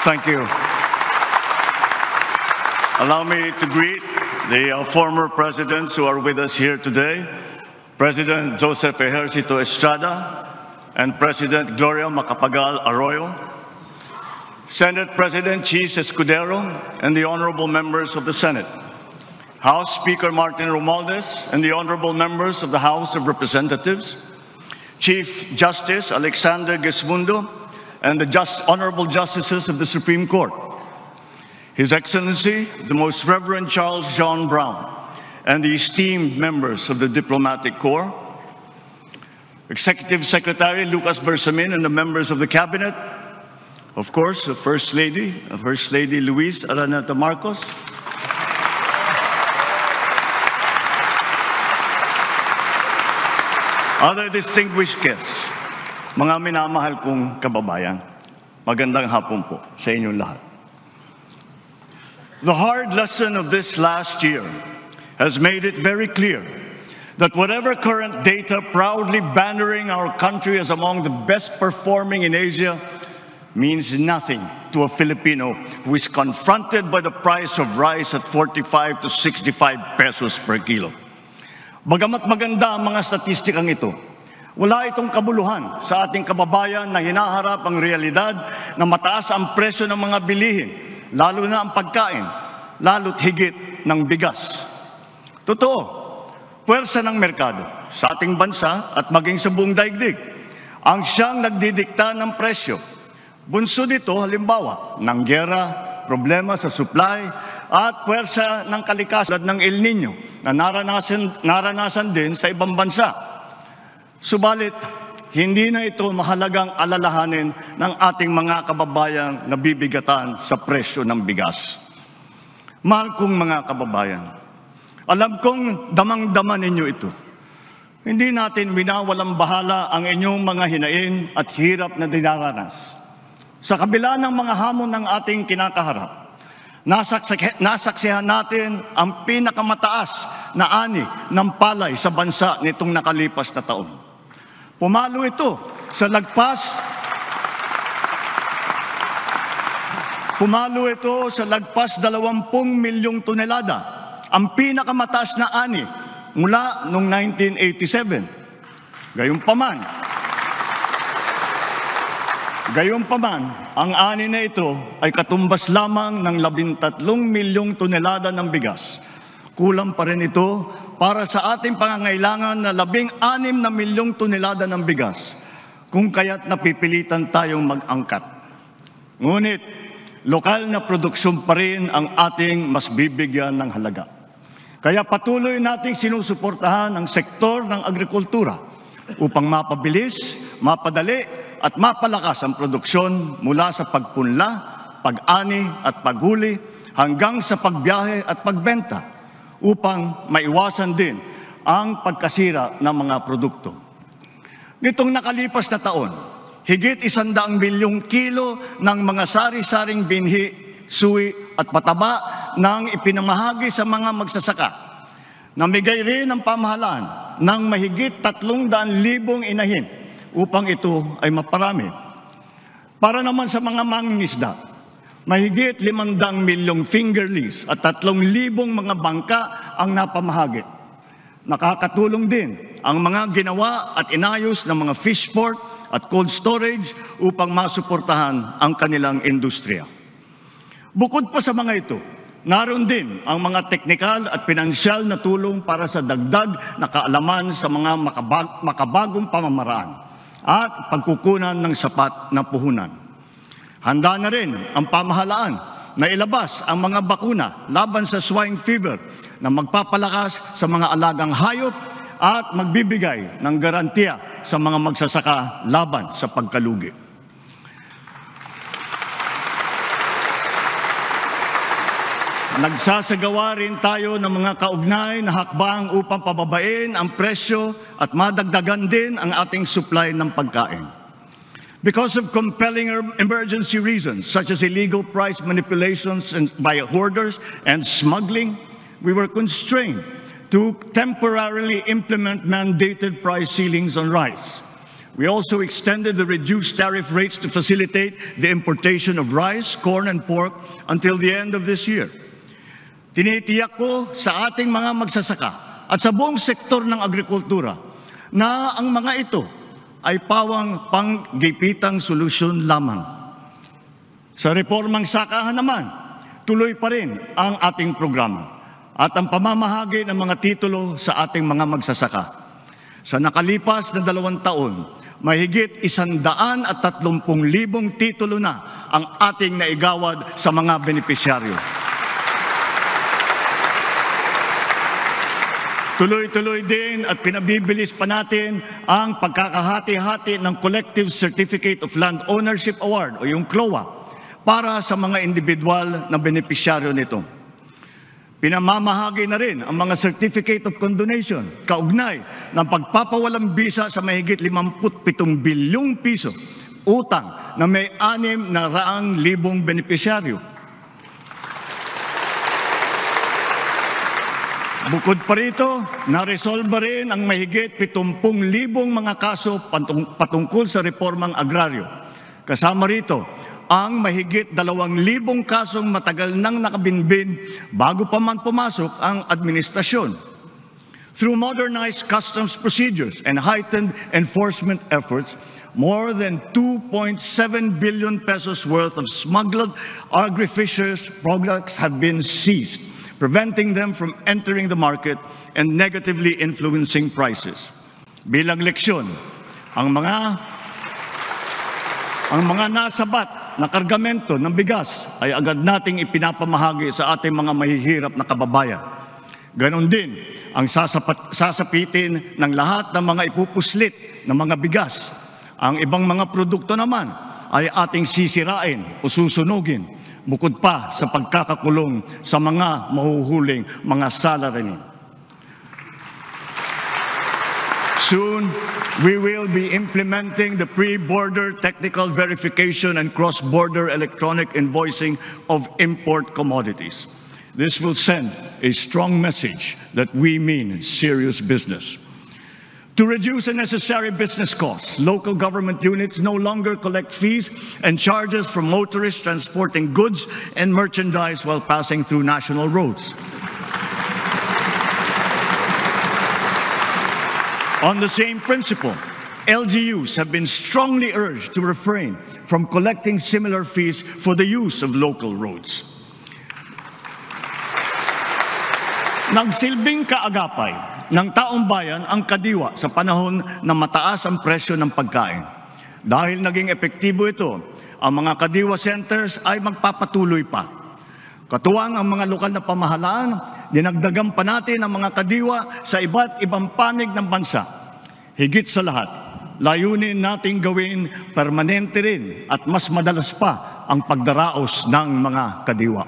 Thank you. Allow me to greet the former presidents who are with us here today, President Joseph Ejercito Estrada and President Gloria Macapagal Arroyo, Senate President Chis Escudero, and the honorable members of the Senate, House Speaker Martin Romualdez, and the honorable members of the House of Representatives, Chief Justice Alexander Gesmundo, and the honorable justices of the Supreme Court, His Excellency, the Most Reverend Charles John Brown, and the esteemed members of the Diplomatic Corps, Executive Secretary Lucas Bersamin, and the members of the Cabinet, of course, the First Lady Luis Araneta Marcos, other distinguished guests, mga minamahal kong kababayan, magandang hapon po sa inyong lahat. The hard lesson of this last year has made it very clear that whatever current data proudly bannering our country as among the best performing in Asia means nothing to a Filipino who is confronted by the price of rice at 45 to 65 pesos per kilo. Bagamat maganda ang mga statistikang ito, wala itong kabuluhan sa ating kababayan na hinaharap ang realidad na mataas ang presyo ng mga bilihin, lalo na ang pagkain, lalo't higit ng bigas. Totoo, puwersa ng merkado sa ating bansa at maging sa buong daigdig ang siyang nagdidikta ng presyo. Bunso dito, halimbawa, ng giyera, problema sa supply, at puwersa ng kalikasan ng El Nino na naranasan din sa ibang bansa. Subalit, hindi na ito mahalagang alalahanin ng ating mga kababayang nabibigatan sa presyo ng bigas. Mahal kong mga kababayan, alam kong damang-dama ninyo ito. Hindi natin winawalang bahala ang inyong mga hinain at hirap na dinaranas. Sa kabila ng mga hamon ng ating kinakaharap, nasaksihan natin ang pinakamataas na ani ng palay sa bansa nitong nakalipas na taon. Pumalo ito sa lagpas 20 milyong tonelada, ang pinakamataas na ani mula noong 1987. Gayunpaman, ang ani na ito ay katumbas lamang ng 13 milyong tonelada ng bigas. Kulang pa rin ito para sa ating pangangailangan na 16 na milyong tonelada ng bigas, kung kaya't napipilitan tayong mag-angkat. Ngunit, lokal na produksyon pa rin ang ating mas bibigyan ng halaga. Kaya patuloy nating sinusuportahan ang sektor ng agrikultura upang mapabilis, mapadali at mapalakas ang produksyon mula sa pagpunla, pag-ani at paghuli hanggang sa pagbiyahe at pagbenta upang maiwasan din ang pagkasira ng mga produkto. Nitong nakalipas na taon, higit 100 milyong kilo ng mga sari-saring binhi, suwi at pataba nang ipinamahagi sa mga magsasaka. Namigay rin ang pamahalaan ng mahigit 300,000 inahin upang ito ay maparami. Para naman sa mga mangingisda, mahigit 500 milyong fingerlings at 3,000 mga bangka ang napamahagi. Nakakatulong din ang mga ginawa at inayos ng mga fish port at cold storage upang masuportahan ang kanilang industriya. Bukod pa sa mga ito, naroon din ang mga teknikal at pinansyal na tulong para sa dagdag na kaalaman sa mga makabagong pamamaraan at pagkukunan ng sapat na puhunan. Handa na rin ang pamahalaan na ilabas ang mga bakuna laban sa swine fever na magpapalakas sa mga alagang hayop at magbibigay ng garantiya sa mga magsasaka laban sa pagkalugi. Nagsasagawa rin tayo ng mga kaugnay na hakbang upang pababain ang presyo at madagdagan din ang ating supply ng pagkain. Because of compelling emergency reasons such as illegal price manipulations by hoarders and smuggling, we were constrained to temporarily implement mandated price ceilings on rice. We also extended the reduced tariff rates to facilitate the importation of rice, corn, and pork until the end of this year. Tinitiyak ko sa ating mga magsasaka at sa buong sektor ng agrikultura na ang mga ito ay pawang panggipitang solusyon lamang. Sa reformang sakahan naman, tuloy pa rin ang ating programa at ang pamamahagi ng mga titulo sa ating mga magsasaka. Sa nakalipas na 2 taon, mahigit 130,000 titulo na ang ating naigawad sa mga benepisyaryo. Tuloy-tuloy din at pinabibilis pa natin ang pagkakahati-hati ng Collective Certificate of Land Ownership Award o yung CLOA para sa mga individual na benepisyaryo nito. Pinamamahagi na rin ang mga Certificate of Condonation kaugnay ng pagpapawalang bisa sa mahigit 57 bilyong piso utang na may 600,000 benepisyaryo. Bukod pa rito, naresolba rin ang mahigit 70,000 mga kaso patungkol sa reformang agraryo. Kasama rito ang mahigit 2,000 kasong matagal nang nakabinbin bago pa man pumasok ang administrasyon. Through modernized customs procedures and heightened enforcement efforts, more than 2.7 billion pesos worth of smuggled agri-fisheries products have been seized, preventing them from entering the market and negatively influencing prices. Bilang leksyon, ang mga nasabat na kargamento ng bigas ay agad nating ipinapamahagi sa ating mga mahihirap na kababayan. Ganon din ang sasapitin ng lahat ng mga ipupuslit ng mga bigas. Ang ibang mga produkto naman ay ating sisirain o susunugin, bukod pa sa pagkakakulong sa mga mahuhuling mga salarymen. Soon, we will be implementing the pre-border technical verification and cross-border electronic invoicing of import commodities. This will send a strong message that we mean serious business. To reduce unnecessary business costs, local government units no longer collect fees and charges from motorists transporting goods and merchandise while passing through national roads. On the same principle, LGUs have been strongly urged to refrain from collecting similar fees for the use of local roads. Nagsilbing kaagapay ng taong bayan ang kadiwa sa panahon na mataas ang presyo ng pagkain. Dahil naging epektibo ito, ang mga kadiwa centers ay magpapatuloy pa. Katuwang ang mga lokal na pamahalaan, dinagdagan pa natin ang mga kadiwa sa iba't ibang panig ng bansa. Higit sa lahat, layunin nating gawin permanente rin at mas madalas pa ang pagdaraos ng mga kadiwa.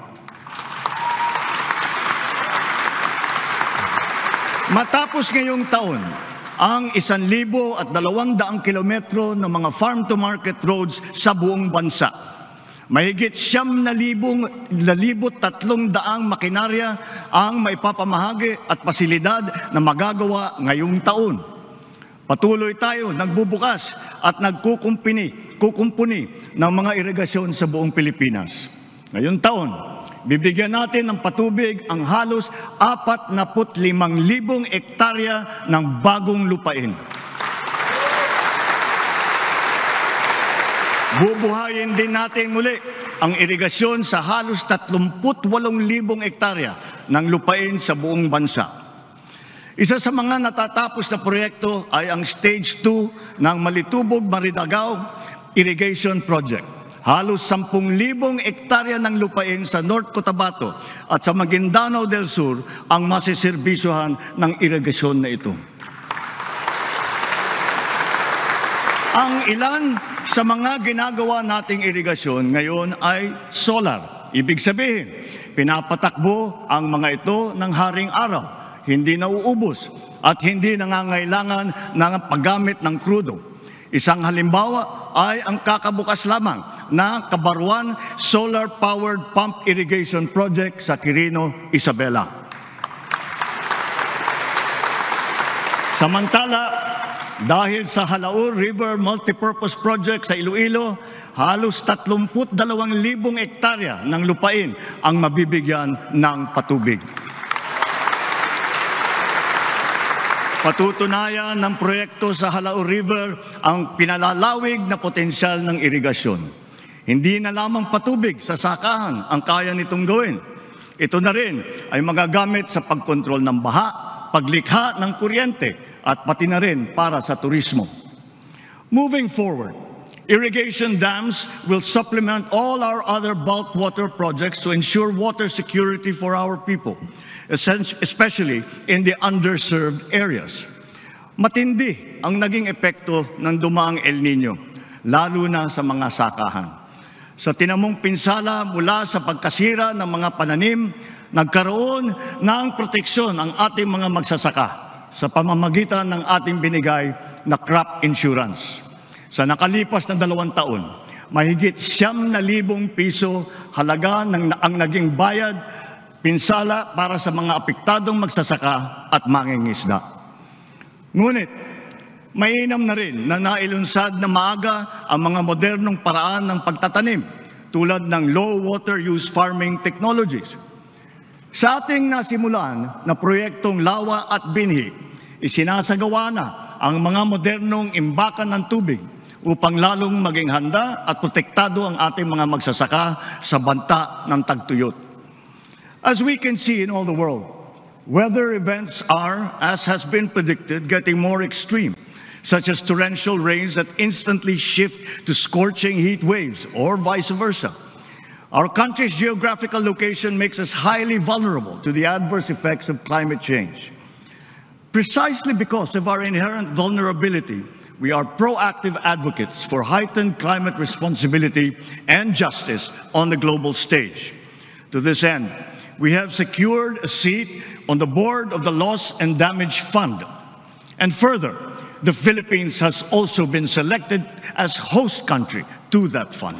Matapos ngayong taon, ang 1,200 kilometro ng mga farm-to-market roads sa buong bansa, mahigit 9,300 makinarya ang maipapamahagi at pasilidad na magagawa ngayong taon. Patuloy tayo nagbubukas at kukumpuni ng mga irigasyon sa buong Pilipinas. Ngayong taon, bibigyan natin ng patubig ang halos 45,000 hektarya ng bagong lupain. Bubuhayin din natin muli ang irigasyon sa halos 38,000 hektarya ng lupain sa buong bansa. Isa sa mga natatapos na proyekto ay ang Stage 2 ng Malitubog-Maridagao Irrigation Project. Halos 10,000 hektarya ng lupain sa North Cotabato at sa Maguindanao del Sur ang masiserbisyuhan ng irigasyon na ito. Ang ilan sa mga ginagawa nating irigasyon ngayon ay solar. Ibig sabihin, pinapatakbo ang mga ito ng haring araw. Hindi nauubos at hindi nangangailangan ng paggamit ng krudo. Isang halimbawa ay ang kakabukas lamang na Kabaruan Solar-Powered Pump Irrigation Project sa Quirino, Isabela. Samantala, dahil sa Halaur River Multipurpose Project sa Iloilo, halos 32,000 hektarya ng lupain ang mabibigyan ng patubig. Patutunayan ng proyekto sa Halaur River ang pinalalawig na potensyal ng irigasyon. Hindi na lamang patubig sa sakahan ang kaya nitong gawin. Ito na rin ay magagamit sa pagkontrol ng baha, paglikha ng kuryente at pati na rin para sa turismo. Moving forward, irrigation dams will supplement all our other bulk water projects to ensure water security for our people, especially in the underserved areas. Matindi ang naging epekto ng dumaang El Nino, lalo na sa mga sakahan. Sa tinamong pinsala mula sa pagkasira ng mga pananim, nagkaroon ng proteksyon ang ating mga magsasaka sa pamamagitan ng ating binigay na crop insurance. Sa nakalipas na 2 taon, mahigit 9,000 piso halaga ang naging bayad pinsala para sa mga apektadong magsasaka at mangingisda. Ngunit, mainam na rin na nailunsad na maaga ang mga modernong paraan ng pagtatanim tulad ng low water use farming technologies. Sa ating nasimulan na proyektong Lawa at Binhi, isinasagawa na ang mga modernong imbakan ng tubig upang lalong maging handa at protektado ang ating mga magsasaka sa banta ng tagtuyot. As we can see in all the world, weather events are, as has been predicted, getting more extreme, such as torrential rains that instantly shift to scorching heat waves or vice versa. Our country's geographical location makes us highly vulnerable to the adverse effects of climate change. Precisely because of our inherent vulnerability, we are proactive advocates for heightened climate responsibility and justice on the global stage. To this end, we have secured a seat on the board of the Loss and Damage Fund. And further, the Philippines has also been selected as host country to that fund.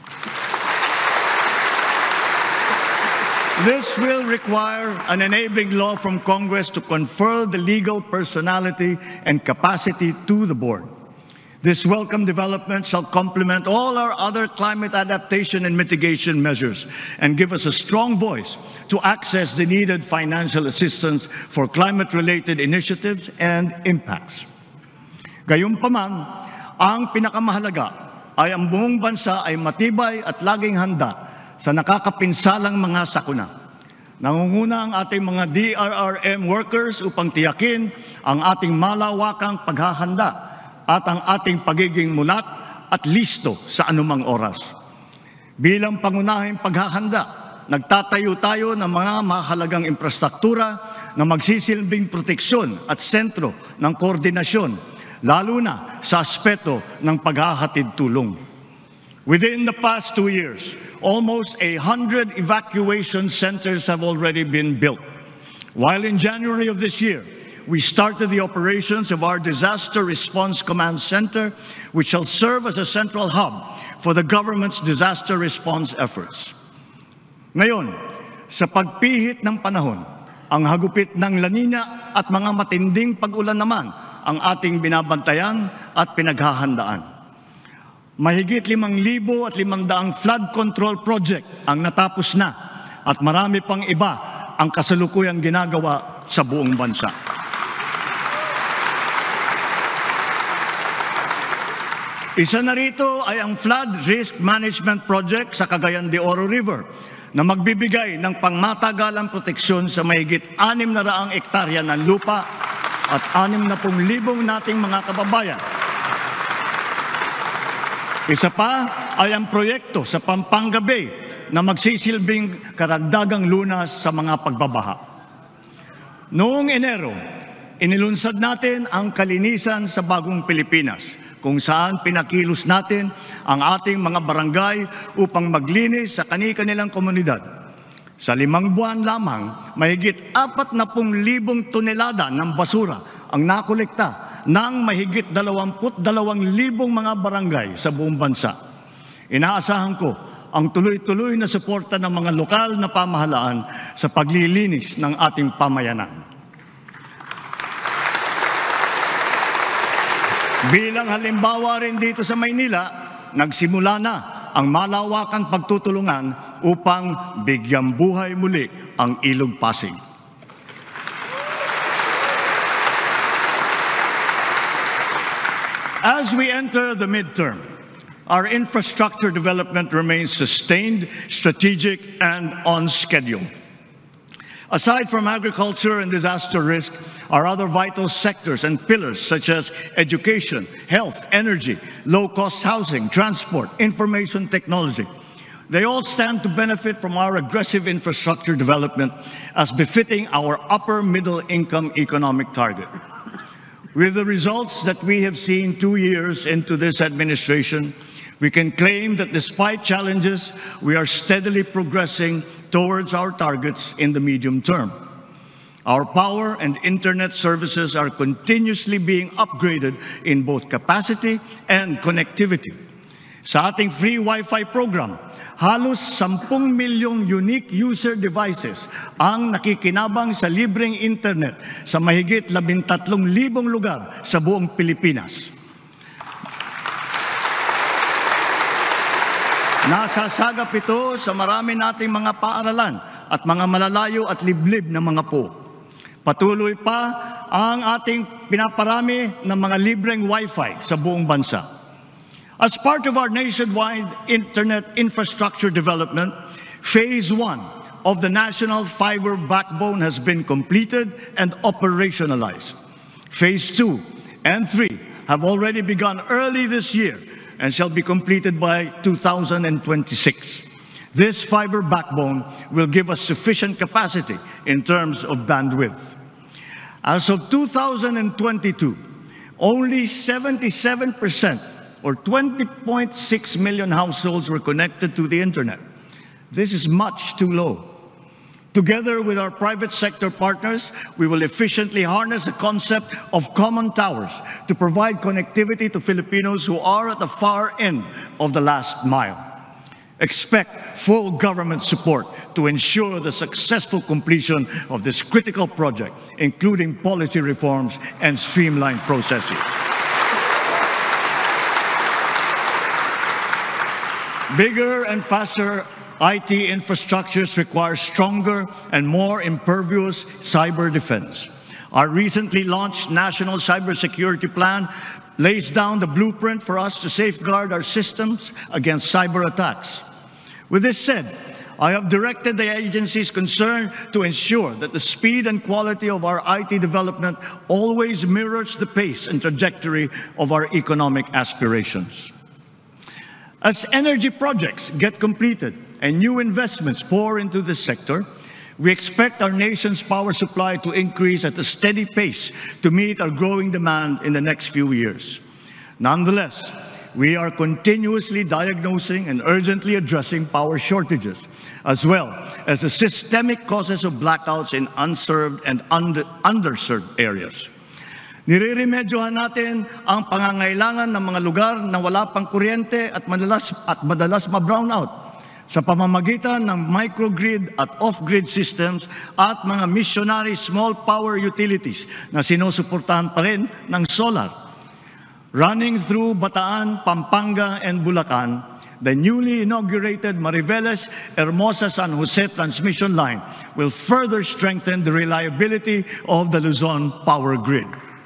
This will require an enabling law from Congress to confer the legal personality and capacity to the board. This welcome development shall complement all our other climate adaptation and mitigation measures and give us a strong voice to access the needed financial assistance for climate-related initiatives and impacts. Gayunpaman, ang pinakamahalaga ay ang buong bansa ay matibay at laging handa sa nakakapinsalang mga sakuna. Nangunguna ang ating mga DRRM workers upang tiyakin ang ating malawakang paghahanda at ang ating pagiging mulat at listo sa anumang oras. Bilang pangunahing paghahanda, nagtatayo tayo ng mga mahalagang infrastruktura na magsisilbing proteksyon at sentro ng koordinasyon, lalo na sa aspeto ng paghahatid tulong. Within the past 2 years, almost 100 evacuation centers have already been built. While in January of this year, we started the operations of our Disaster Response Command Center, which shall serve as a central hub for the government's disaster response efforts. Ngayon, sa pagpihit ng panahon, ang hagupit ng La Nina at mga matinding pag-ulan naman ang ating binabantayan at pinaghahandaan. Mahigit 5,500 flood control project ang natapos na at marami pang iba ang kasalukuyang ginagawa sa buong bansa. Isa na rito ay ang Flood Risk Management Project sa Cagayan de Oro River na magbibigay ng pangmatagalang proteksyon sa mahigit 600 hektarya ng lupa at 60,000 nating mga kababayan. Isa pa ay ang proyekto sa Pampanga Bay na magsisilbing karagdagang lunas sa mga pagbabaha. Noong Enero, inilunsad natin ang Kalinisan sa Bagong Pilipinas, kung saan pinakilos natin ang ating mga barangay upang maglinis sa kani-kanilang komunidad. Sa 5 buwan lamang, mahigit 40,000 tonelada ng basura ang nakolekta ng mahigit 22,000 mga barangay sa buong bansa. Inaasahan ko ang tuloy-tuloy na suporta ng mga lokal na pamahalaan sa paglilinis ng ating pamayanan. Bilang halimbawa rin dito sa Maynila, nagsimula na ang malawakang pagtutulungan upang bigyang buhay muli ang Ilog Pasig. As we enter the midterm, our infrastructure development remains sustained, strategic, and on schedule. Aside from agriculture and disaster risk, our other vital sectors and pillars such as education, health, energy, low-cost housing, transport, information technology, they all stand to benefit from our aggressive infrastructure development as befitting our upper middle income economic target. With the results that we have seen 2 years into this administration, we can claim that despite challenges, we are steadily progressing towards our targets in the medium term. Our power and internet services are continuously being upgraded in both capacity and connectivity. Sa ating free Wi-Fi program, halos 10 milyong unique user devices ang nakikinabang sa libreng internet sa mahigit 13,000 lugar sa buong Pilipinas. Nasasagap ito sa marami nating mga paaralan at mga malalayo at liblib na mga po. Patuloy pa ang ating pinaparami ng mga libreng Wi-Fi sa buong bansa. As part of our nationwide internet infrastructure development, Phase 1 of the National Fiber Backbone has been completed and operationalized. Phase 2 and 3 have already begun early this year and shall be completed by 2026. This fiber backbone will give us sufficient capacity in terms of bandwidth. As of 2022, only 77% or 20.6 million households were connected to the internet. This is much too low. Together with our private sector partners, we will efficiently harness the concept of common towers to provide connectivity to Filipinos who are at the far end of the last mile. Expect full government support to ensure the successful completion of this critical project, including policy reforms and streamlined processes. Bigger and faster IT infrastructures require stronger and more impervious cyber defense. Our recently launched National Cybersecurity Plan lays down the blueprint for us to safeguard our systems against cyber attacks. With this said, I have directed the agencies concerned to ensure that the speed and quality of our IT development always mirrors the pace and trajectory of our economic aspirations. As energy projects get completed and new investments pour into this sector, we expect our nation's power supply to increase at a steady pace to meet our growing demand in the next few years. Nonetheless, we are continuously diagnosing and urgently addressing power shortages, as well as the systemic causes of blackouts in unserved and underserved areas. Nireremedyohan natin ang pangangailangan ng mga lugar na wala pang kuryente at madalas ma-brownout sa pamamagitan ng microgrid at off-grid systems at mga missionary small power utilities na sinusuportahan pa rin ng solar. Running through Bataan, Pampanga, and Bulacan, the newly inaugurated Mariveles-Hermosa-San Jose transmission line will further strengthen the reliability of the Luzon power grid.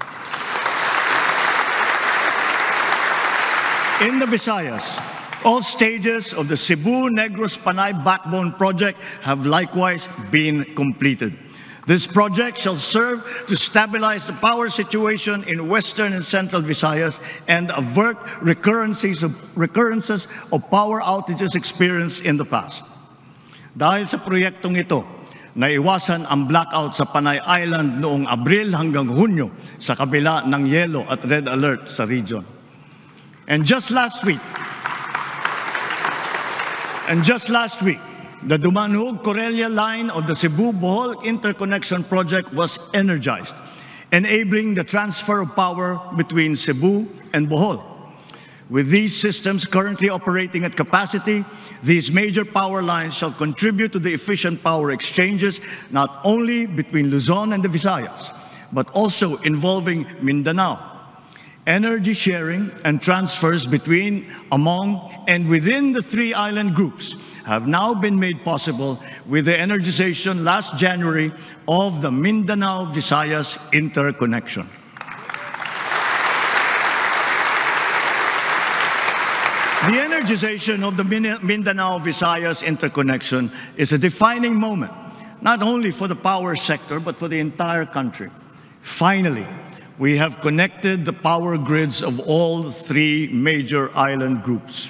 In the Visayas, all stages of the Cebu-Negros-Panay Backbone Project have likewise been completed. This project shall serve to stabilize the power situation in western and central Visayas and avert recurrences of power outages experienced in the past. Dahil sa proyektong ito, naiwasan ang blackout sa Panay Island noong Abril hanggang Hunyo sa kabila ng yellow at red alert sa region. And just last week, the Dumanhog-Corelia line of the Cebu-Bohol Interconnection Project was energized, enabling the transfer of power between Cebu and Bohol. With these systems currently operating at capacity, these major power lines shall contribute to the efficient power exchanges not only between Luzon and the Visayas, but also involving Mindanao. energy sharing and transfers between, among, and within the three island groups have now been made possible with the energization last January of the Mindanao-Visayas interconnection. The energization of the Mindanao-Visayas interconnection is a defining moment, not only for the power sector, but for the entire country. Finally, we have connected the power grids of all three major island groups.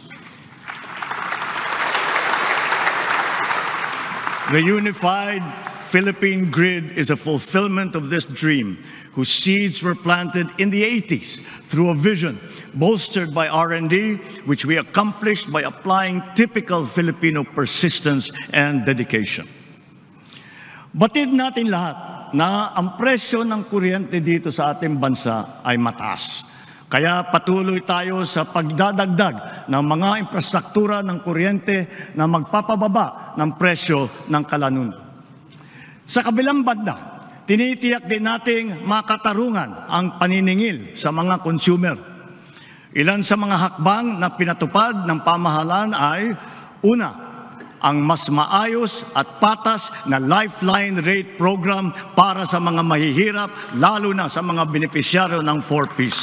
The unified Philippine grid is a fulfillment of this dream, whose seeds were planted in the 80s through a vision bolstered by R&D, which we accomplished by applying typical Filipino persistence and dedication. Batid natin lahat na ang presyo ng kuryente dito sa ating bansa ay mataas. Kaya patuloy tayo sa pagdadagdag ng mga infrastruktura ng kuryente na magpapababa ng presyo ng kalanunan. Sa kabilang banda, tinitiyak din nating makatarungan ang paniningil sa mga consumer. Ilan sa mga hakbang na pinatupad ng pamahalaan ay, una, ang mas maayos at patas na Lifeline Rate Program para sa mga mahihirap, lalo na sa mga benepisyaryo ng 4Ps.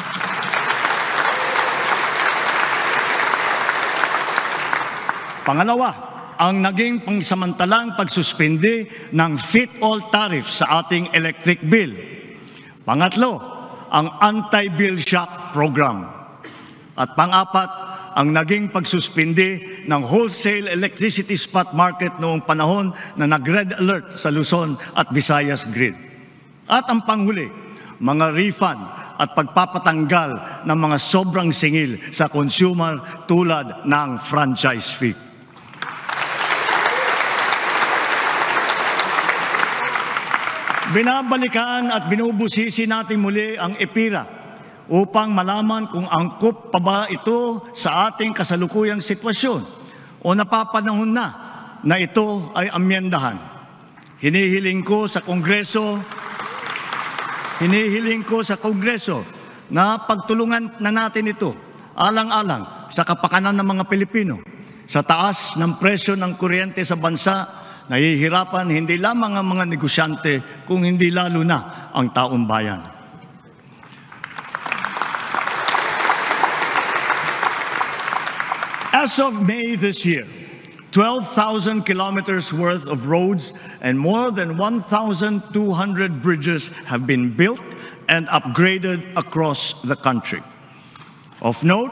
Pangalawa, ang naging pangsamantalang pagsuspindi ng fit-all tariff sa ating electric bill. Pangatlo, ang anti-bill shock program. At pang-apat, ang naging pagsuspindi ng wholesale electricity spot market noong panahon na nag-red alert sa Luzon at Visayas grid. At ang panghuli, mga refund at pagpapatanggal ng mga sobrang singil sa consumer tulad ng franchise fee. Binabalikan at binubusisi natin muli ang EPIRA upang malaman kung angkop pa ba ito sa ating kasalukuyang sitwasyon o napapanahon na ito ay amyendahan. Hinihiling ko sa Kongreso na pagtulungan na natin ito alang-alang sa kapakanan ng mga Pilipino. Sa taas ng presyo ng kuryente sa bansa, nahihirapan hindi lamang ang mga negosyante, kung hindi lalo na ang taong bayan. As of May this year, 12,000 kilometers worth of roads and more than 1,200 bridges have been built and upgraded across the country. Of note,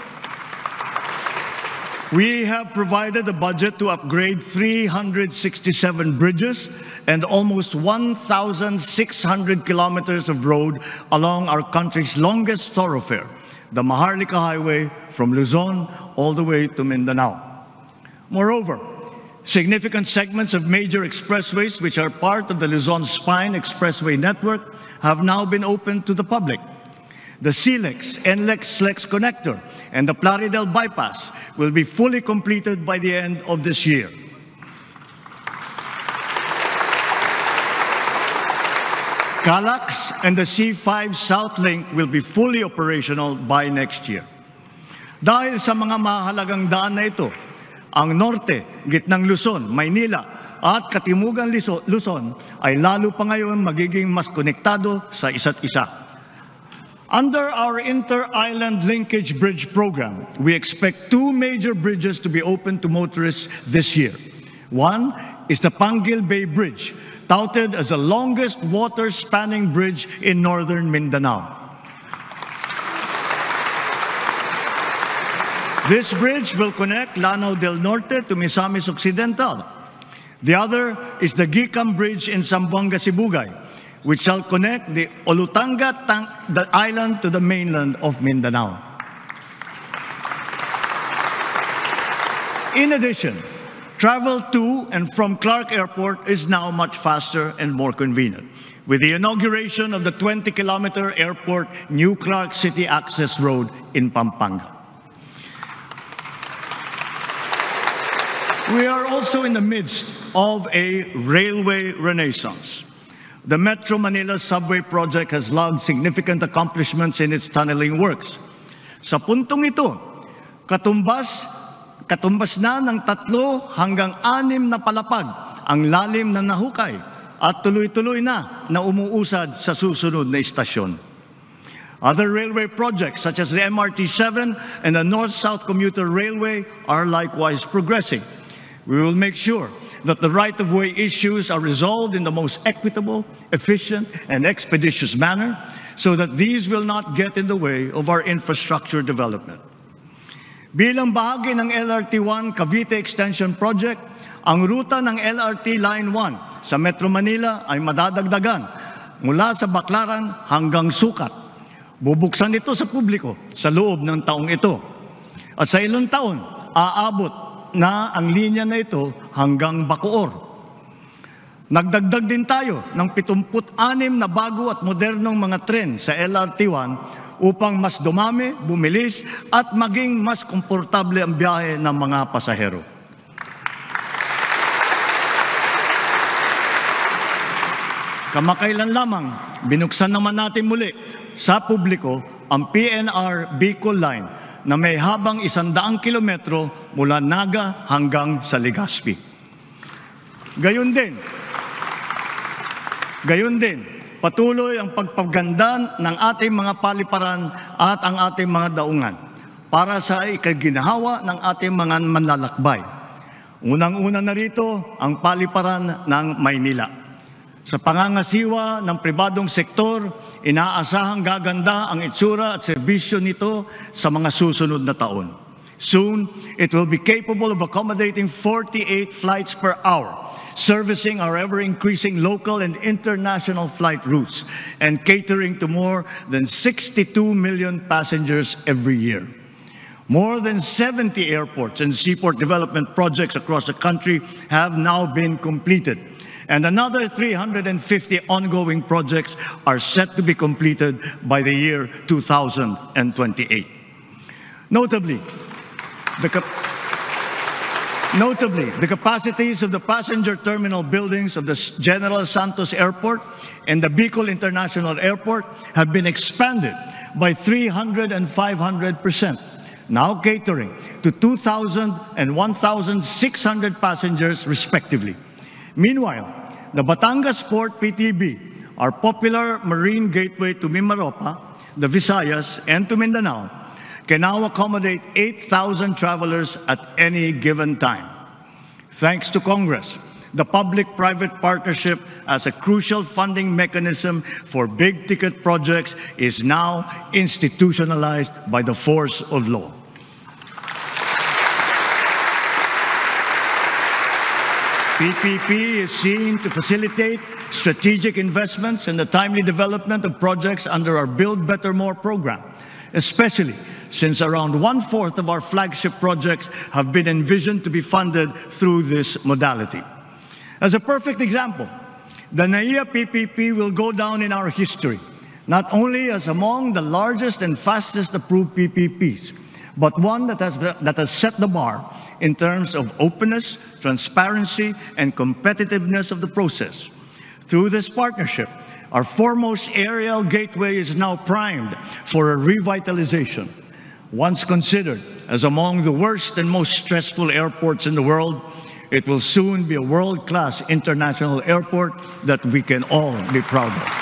we have provided a budget to upgrade 367 bridges and almost 1,600 kilometers of road along our country's longest thoroughfare, the Maharlika Highway from Luzon all the way to Mindanao. Moreover, significant segments of major expressways which are part of the Luzon Spine Expressway network have now been opened to the public. The SLEX connector and the Plaridel bypass will be fully completed by the end of this year. CALAX and the C5 South Link will be fully operational by next year. Dahil sa mga mahalagang daan na ito, ang norte, gitnang Luzon, Maynila at katimugang Luzon ay lalo pa ngayon magiging mas konektado sa isa't isa. Under our Inter-Island Linkage Bridge Program, we expect two major bridges to be open to motorists this year. One is the Panguil Bay Bridge, touted as the longest water-spanning bridge in northern Mindanao. This bridge will connect Lanao del Norte to Misamis Occidental. The other is the Gicam Bridge in Zamboanga, Sibugay, which shall connect the Olutanga the island to the mainland of Mindanao. In addition, travel to and from Clark Airport is now much faster and more convenient, with the inauguration of the 20-kilometer airport New Clark City Access Road in Pampanga. We are also in the midst of a railway renaissance. The Metro Manila Subway Project has logged significant accomplishments in its tunneling works. Sa puntong ito, katumbas na ng 3 hanggang 6 na palapag ang lalim na nahukay at tuloy-tuloy na umuusad sa susunod na istasyon. Other railway projects such as the MRT-7 and the North-South Commuter Railway are likewise progressing. We will make sure that the right-of-way issues are resolved in the most equitable, efficient, and expeditious manner so that these will not get in the way of our infrastructure development. Bilang bahagi ng LRT-1 Cavite Extension Project, ang ruta ng LRT Line 1 sa Metro Manila ay madadagdagan mula sa Baclaran hanggang Sucat. Bubuksan ito sa publiko sa loob ng taong ito. At sa ilang taon, aabot na ang linya na ito hanggang Bacoor. Nagdagdag din tayo ng 76 na bago at modernong mga tren sa LRT-1 upang mas dumami, bumilis at maging mas komportable ang biyahe ng mga pasahero. Kamakailan lamang, binuksan naman natin muli sa publiko ang PNR Bicol Line na may habang 100 kilometro mula Naga hanggang sa Legazpi. Gayon din, patuloy ang pagpaganda ng ating mga paliparan at ang ating mga daungan para sa ikaginahawa ng ating mga manlalakbay. Unang-una na rito ang paliparan ng Maynila. Sa pangangasiwa ng pribadong sektor, inaasahang gaganda ang itsura at serbisyo nito sa mga susunod na taon. Soon, it will be capable of accommodating 48 flights per hour, servicing our ever-increasing local and international flight routes, and catering to more than 62 million passengers every year. More than 70 airports and seaport development projects across the country have now been completed, and another 350 ongoing projects are set to be completed by the year 2028. Notably, the capacities of the passenger terminal buildings of the General Santos Airport and the Bicol International Airport have been expanded by 300 and 500%, now catering to 2,000 and 1,600 passengers respectively. Meanwhile, the Batangas Port PTB, our popular marine gateway to Mimaropa, the Visayas, and to Mindanao, can now accommodate 8,000 travelers at any given time. Thanks to Congress, the public-private partnership as a crucial funding mechanism for big-ticket projects is now institutionalized by the force of law. PPP is seen to facilitate strategic investments and the timely development of projects under our Build Better More program, especially since around 1/4 of our flagship projects have been envisioned to be funded through this modality. As a perfect example, the NAIA PPP will go down in our history, not only as among the largest and fastest approved PPPs, but one that has set the bar in terms of openness, transparency, and competitiveness of the process. Through this partnership, our foremost aerial gateway is now primed for a revitalization. Once considered as among the worst and most stressful airports in the world, it will soon be a world-class international airport that we can all be proud of.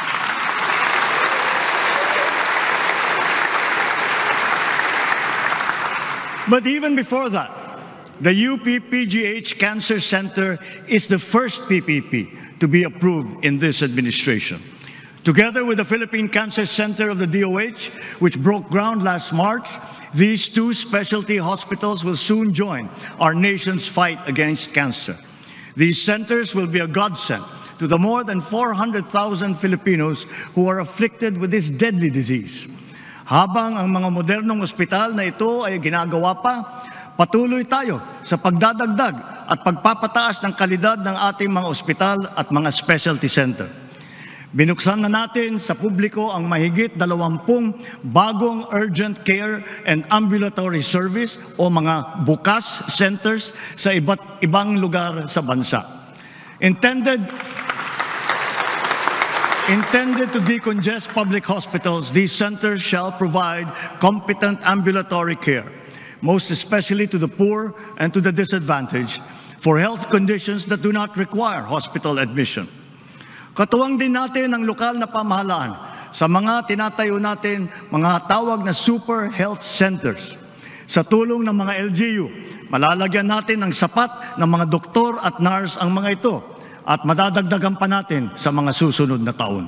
But even before that, the UP-PGH Cancer Center is the first PPP to be approved in this administration. Together with the Philippine Cancer Center of the DOH, which broke ground last March, these two specialty hospitals will soon join our nation's fight against cancer. These centers will be a godsend to the more than 400,000 Filipinos who are afflicted with this deadly disease. Habang ang mga modernong ospital na ito ay ginagawa pa, patuloy tayo sa pagdadagdag at pagpapataas ng kalidad ng ating mga ospital at mga specialty center. Binuksan na natin sa publiko ang mahigit 20 bagong urgent care and ambulatory service o mga bukas centers sa iba't ibang lugar sa bansa. Intended Intended to decongest public hospitals, these centers shall provide competent ambulatory care, most especially to the poor and to the disadvantaged, for health conditions that do not require hospital admission. Katuwang din natin ang lokal na pamahalaan sa mga tinatayo natin mga tawag na super health centers. Sa tulong ng mga LGU, malalagyan natin ng sapat na mga doktor at nurse ang mga ito at madadagdagan pa natin sa mga susunod na taon.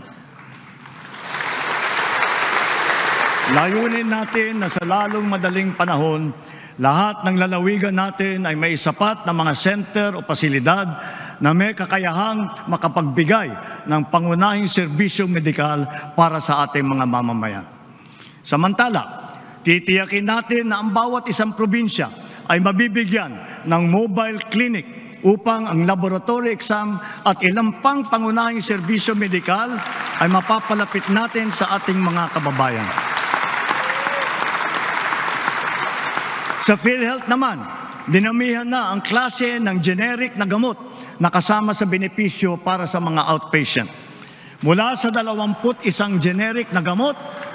Layunin natin na sa lalong madaling panahon, lahat ng lalawigan natin ay may sapat na mga center o pasilidad na may kakayahang makapagbigay ng pangunahing serbisyong medikal para sa ating mga mamamayan. Samantala, titiyakin natin na ang bawat isang probinsya ay mabibigyan ng mobile clinic upang ang laboratory exam at ilang pang pangunahing serbisyo medikal ay mapapalapit natin sa ating mga kababayan. Sa PhilHealth naman, dinamihan na ang klase ng generic na gamot na kasama sa benepisyo para sa mga outpatient. Mula sa 21 generic na gamot,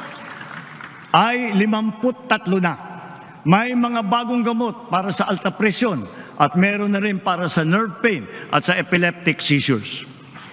ay 53 na. May mga bagong gamot para sa alta presyon at meron na rin para sa nerve pain at sa epileptic seizures.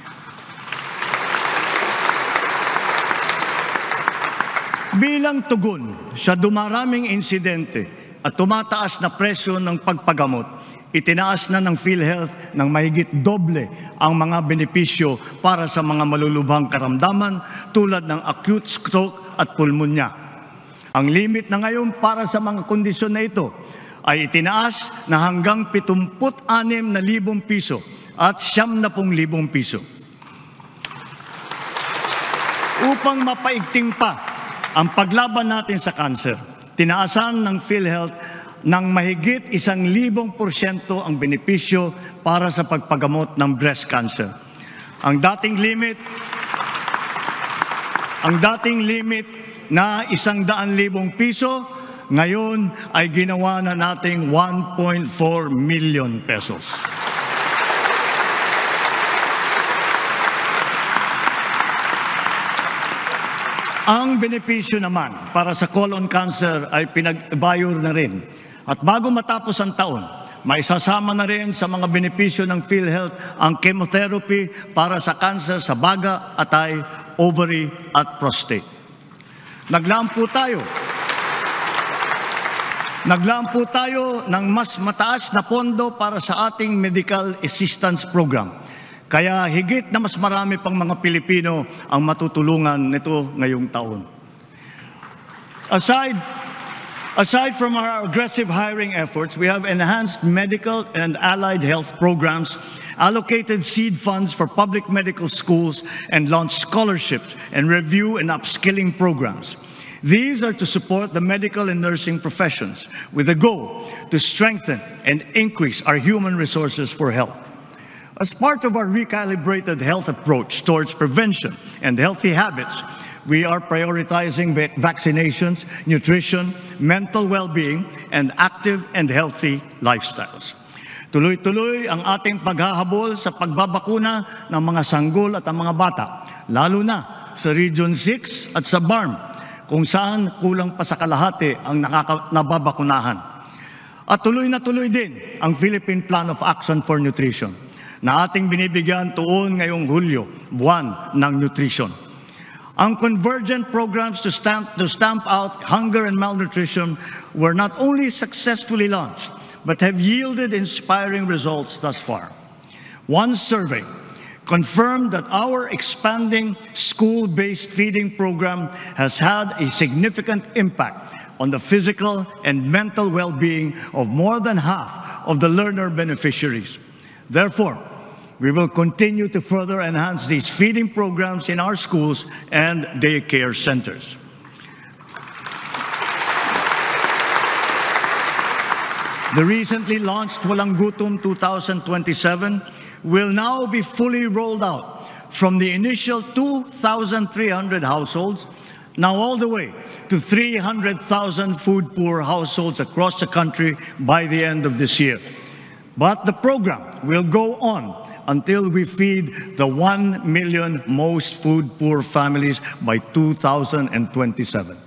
Bilang tugon sa dumaraming insidente at tumataas na presyo ng pagpagamot, itinaas na ng PhilHealth ng mahigit doble ang mga benepisyo para sa mga malulubhang karamdaman tulad ng acute stroke at pulmonya. Ang limit na ngayon para sa mga kondisyon na ito ay itinaas na hanggang 76,000 piso at 70,000 piso. Upang mapaigting pa ang paglaban natin sa kanser, tinaasan ng PhilHealth ng mahigit 1,000% ang benepisyo para sa pagpagamot ng breast cancer. Ang dating limit na 100,000 piso, ngayon ay ginawa na nating 1.4 million pesos. Ang benepisyo naman para sa colon cancer ay pinagbayor na rin. At bago matapos ang taon, maisasama na rin sa mga benepisyo ng PhilHealth ang chemotherapy para sa cancer sa baga, atay, ovary at prostate. Naglaan po tayo ng mas mataas na pondo para sa ating medical assistance program. Kaya higit na mas marami pang mga Pilipino ang matutulungan nito ngayong taon. Aside from our aggressive hiring efforts, we have enhanced medical and allied health programs, allocated seed funds for public medical schools, and launched scholarships and review and upskilling programs. These are to support the medical and nursing professions with a goal to strengthen and increase our human resources for health. As part of our recalibrated health approach towards prevention and healthy habits, we are prioritizing vaccinations, nutrition, mental well-being, and active and healthy lifestyles. Tuloy-tuloy ang ating paghahabol sa pagbabakuna ng mga sanggol at ang mga bata, lalo na sa Region 6 at sa BARM, kung saan kulang pa sa kalahati ang nababakunahan. At tuloy na tuloy din ang Philippine Plan of Action for Nutrition na ating binibigyan tuon ngayong Hulyo, buwan ng nutrition. Ang convergent programs to stamp out hunger and malnutrition were not only successfully launched, but have yielded inspiring results thus far. One survey confirmed that our expanding school-based feeding program has had a significant impact on the physical and mental well-being of more than half of the learner beneficiaries. Therefore, we will continue to further enhance these feeding programs in our schools and daycare centers. The recently launched Walang Gutom 2027 will now be fully rolled out from the initial 2,300 households, now all the way to 300,000 food-poor households across the country by the end of this year. But the program will go on until we feed the 1 million most food-poor families by 2027.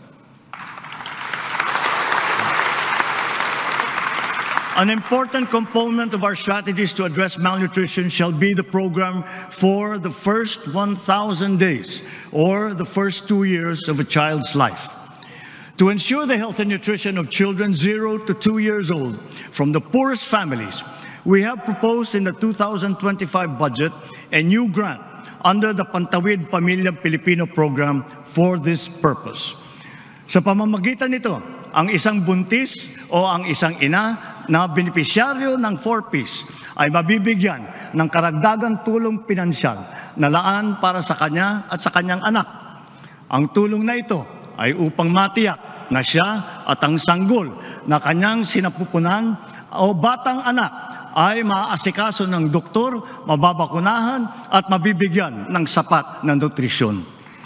An important component of our strategies to address malnutrition shall be the program for the first 1,000 days, or the first 2 years of a child's life. To ensure the health and nutrition of children 0 to 2 years old from the poorest families, we have proposed in the 2025 budget a new grant under the Pantawid Pamilyang Pilipino program for this purpose. Sa pamamagitan nito, ang isang buntis o ang isang ina na benepisyaryo ng 4Ps ay mabibigyan ng karagdagang tulong pinansyal na laan para sa kanya at sa kanyang anak. Ang tulong na ito ay upang matiyak na siya at ang sanggol na kanyang sinapupunan o batang anak ay maaasikaso ng doktor, mababakunahan at mabibigyan ng sapat na nutrisyon.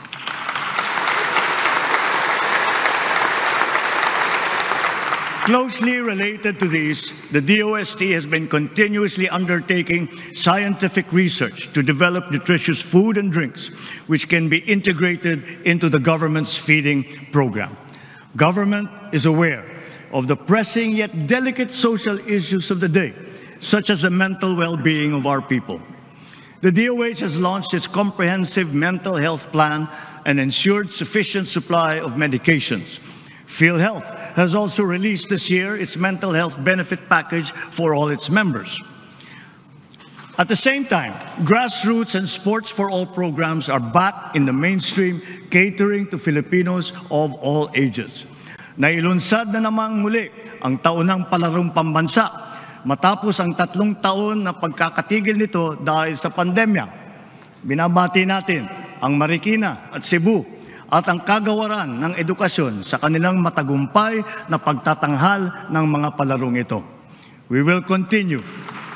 Closely related to these, the DOST has been continuously undertaking scientific research to develop nutritious food and drinks, which can be integrated into the government's feeding program. Government is aware of the pressing yet delicate social issues of the day, such as the mental well-being of our people. The DOH has launched its comprehensive mental health plan and ensured sufficient supply of medications. PhilHealth has also released this year its mental health benefit package for all its members. At the same time, grassroots and sports for all programs are back in the mainstream, catering to Filipinos of all ages. Nailunsad na namang muli ang taunang palarong pambansa matapos ang 3 taon na pagkakatigil nito dahil sa pandemya. Binabati natin ang Marikina at Cebu at ang kagawaran ng edukasyon sa kanilang matagumpay na pagtatanghal ng mga palarong ito. We will continue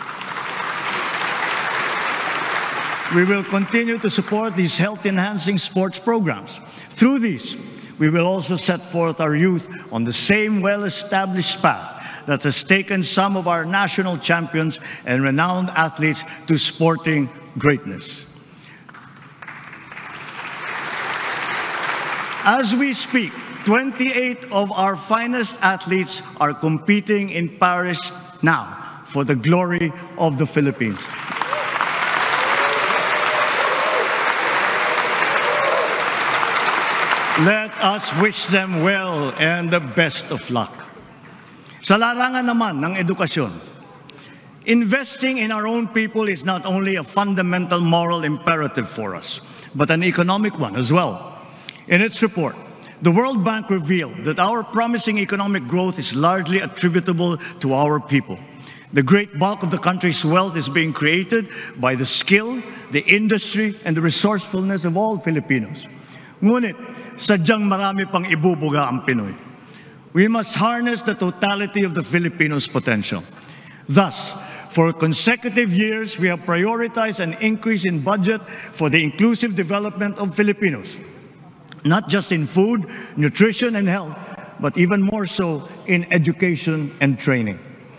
to support these health-enhancing sports programs. Through these, we will also set forth our youth on the same well-established path that has taken some of our national champions and renowned athletes to sporting greatness. As we speak, 28 of our finest athletes are competing in Paris now for the glory of the Philippines. Let us wish them well and the best of luck. Sa larangan naman ng edukasyon, investing in our own people is not only a fundamental moral imperative for us, but an economic one as well. In its report, the World Bank revealed that our promising economic growth is largely attributable to our people. The great bulk of the country's wealth is being created by the skill, the industry, and the resourcefulness of all Filipinos. Ngunit, sadyang marami pang ibubuga ang Pinoy. We must harness the totality of the Filipinos' potential. Thus, for consecutive years, we have prioritized an increase in budget for the inclusive development of Filipinos, not just in food, nutrition, and health, but even more so in education and training.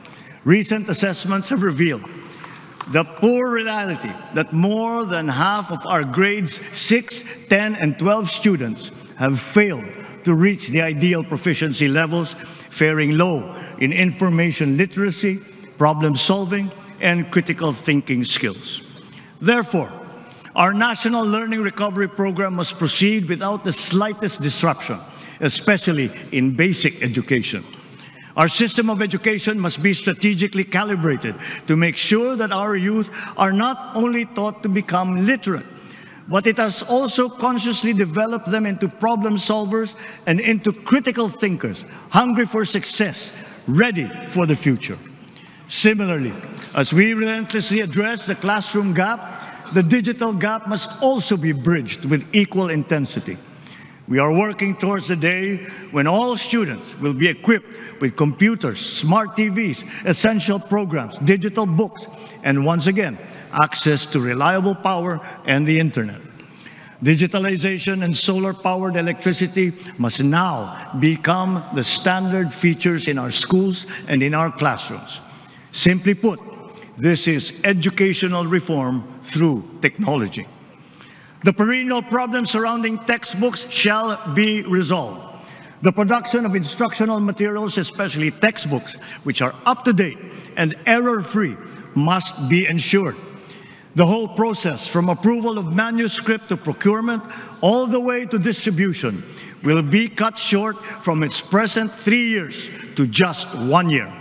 Recent assessments have revealed the poor reality that more than half of our grades 6, 10, and 12 students have failed to reach the ideal proficiency levels, faring low in information literacy, problem solving, and critical thinking skills. Therefore, our National Learning Recovery Program must proceed without the slightest disruption, especially in basic education. Our system of education must be strategically calibrated to make sure that our youth are not only taught to become literate, but it has also consciously developed them into problem solvers and into critical thinkers, hungry for success, ready for the future. Similarly, as we relentlessly address the classroom gap, the digital gap must also be bridged with equal intensity. We are working towards the day when all students will be equipped with computers, smart TVs, essential programs, digital books, and once again, access to reliable power and the internet. Digitalization and solar-powered electricity must now become the standard features in our schools and in our classrooms. Simply put, This is educational reform through technology. The perennial problems surrounding textbooks shall be resolved. The production of instructional materials, especially textbooks, which are up-to-date and error-free, must be ensured. The whole process, from approval of manuscript to procurement, all the way to distribution, will be cut short from its present 3 years to just 1 year.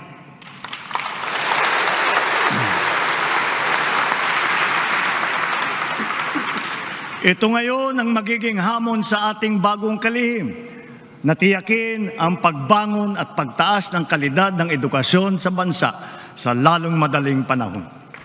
Ito ngayon ang magiging hamon sa ating bagong kalihim, na tiyakin ang pagbangon at pagtaas ng kalidad ng edukasyon sa bansa sa lalong madaling panahon.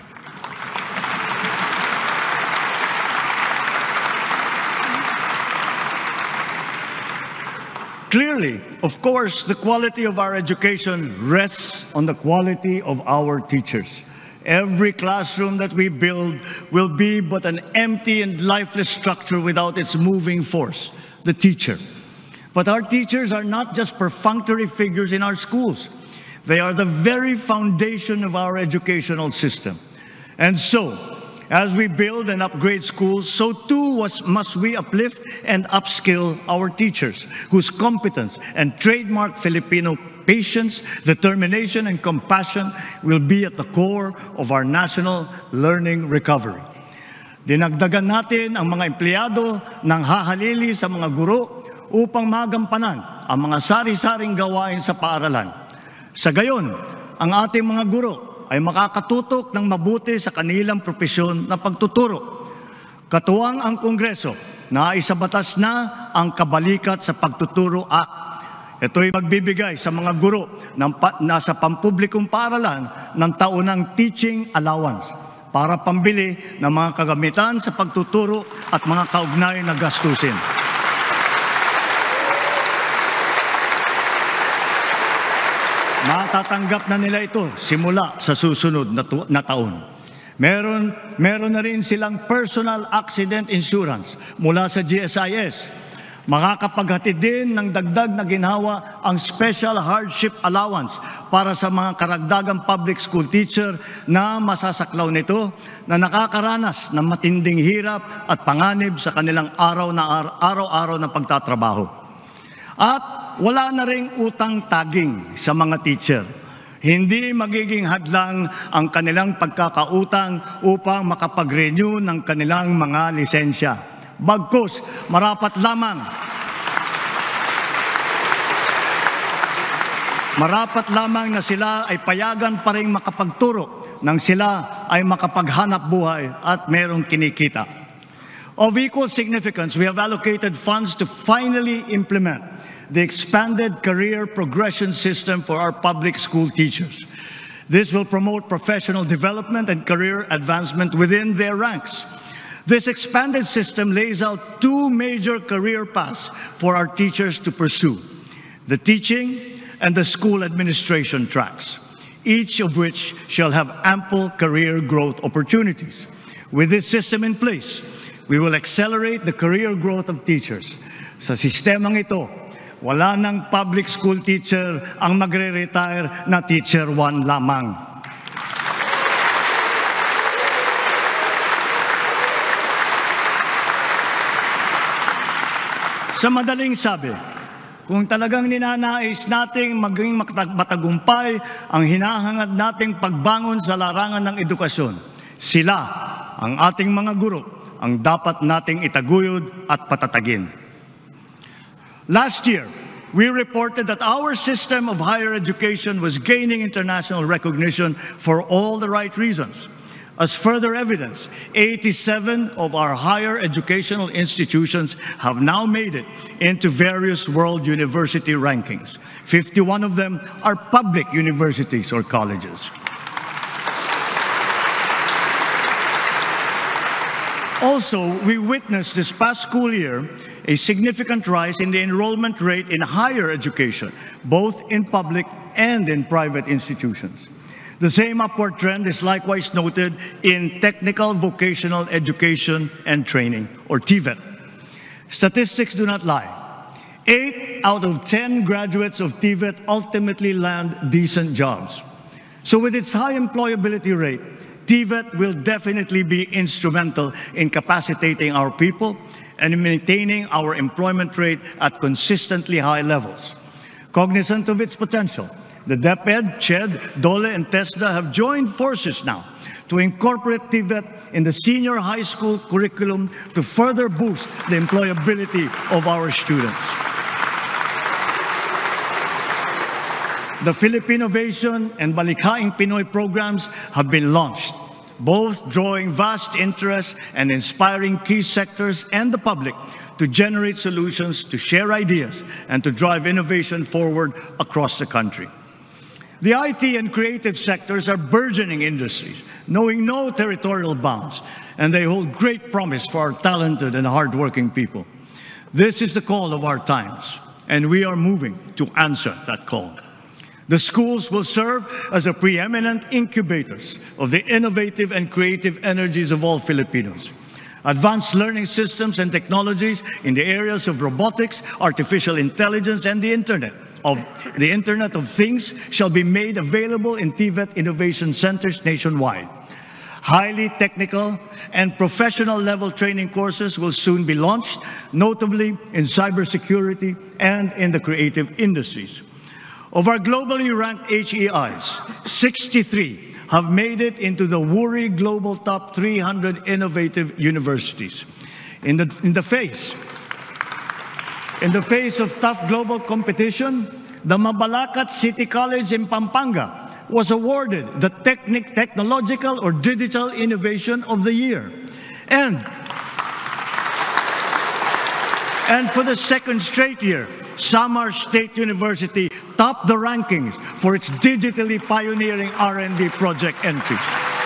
Clearly, of course, the quality of our education rests on the quality of our teachers. Every classroom that we build will be but an empty and lifeless structure without its moving force, the teacher. But our teachers are not just perfunctory figures in our schools. They are the very foundation of our educational system. And so, as we build and upgrade schools, so too must we uplift and upskill our teachers, whose competence and trademark Filipino patience, determination, and compassion will be at the core of our national learning recovery. Dinagdagan natin ang mga empleyado ng hahalili sa mga guro upang magampanan ang mga sari-saring gawain sa paaralan. Sa gayon, ang ating mga guro ay makakatutok ng mabuti sa kanilang propesyon na pagtuturo. Katuwang ang Kongreso na isabatas na ang Kabalikat sa Pagtuturo Act. Ito'y magbibigay sa mga guro nasa pampublikong paaralan ng taunang teaching allowance para pambili ng mga kagamitan sa pagtuturo at mga kaugnay na gastusin. Matatanggap na nila ito simula sa susunod na taon. Meron na rin silang personal accident insurance mula sa GSIS. Makakapaghatid din ng dagdag na ginhawa ang Special Hardship Allowance para sa mga karagdagang public school teacher na masasaklaw nito na nakakaranas ng matinding hirap at panganib sa kanilang araw-araw na pagtatrabaho. At wala na ring utang taging sa mga teacher. Hindi magiging hadlang ang kanilang pagkakautang upang makapag-renew ng kanilang mga lisensya. Bagkus, marapat lamang na sila ay payagan pa rin makapagturo nang sila ay makapaghanap buhay at merong kinikita. Of equal significance, we have allocated funds to finally implement the expanded career progression system for our public school teachers. This will promote professional development and career advancement within their ranks. This expanded system lays out two major career paths for our teachers to pursue: the teaching and the school administration tracks, each of which shall have ample career growth opportunities. With this system in place, we will accelerate the career growth of teachers. Sa sistemang ito, wala ng public school teacher ang magre-retire na teacher 1 lamang. Sa madaling sabi, kung talagang ninanais nating maging matagumpay ang hinahangad nating pagbangon sa larangan ng edukasyon, sila, ang ating mga guro, ang dapat nating itaguyod at patatagin. Last year, we reported that our system of higher education was gaining international recognition for all the right reasons. As further evidence, 87 of our higher educational institutions have now made it into various world university rankings. 51 of them are public universities or colleges. Also, we witnessed this past school year a significant rise in the enrollment rate in higher education, both in public and in private institutions. The same upward trend is likewise noted in technical vocational education and training, or TVET. Statistics do not lie. 8 out of 10 graduates of TVET ultimately land decent jobs. So with its high employability rate, TVET will definitely be instrumental in capacitating our people and in maintaining our employment rate at consistently high levels. Cognizant of its potential, the DepEd, CHED, DOLE, and TESDA have joined forces now to incorporate TVET in the senior high school curriculum to further boost the employability of our students. The Philippinovation and Balikhaing Pinoy programs have been launched, both drawing vast interest and inspiring key sectors and the public to generate solutions, to share ideas, and to drive innovation forward across the country. The IT and creative sectors are burgeoning industries, knowing no territorial bounds, and they hold great promise for our talented and hardworking people. This is the call of our times, and we are moving to answer that call. The schools will serve as the preeminent incubators of the innovative and creative energies of all Filipinos. Advanced learning systems and technologies in the areas of robotics, artificial intelligence, and the Internet of Things shall be made available in TVET Innovation Centers nationwide. Highly technical and professional level training courses will soon be launched, notably in cybersecurity and in the creative industries. Of our globally ranked HEIs, 63 have made it into the WURI Global Top 300 Innovative Universities. In the face of tough global competition, the Mabalacat City College in Pampanga was awarded the Technological or Digital Innovation of the Year. And for the second straight year, Samar State University topped the rankings for its digitally pioneering R&D project entries.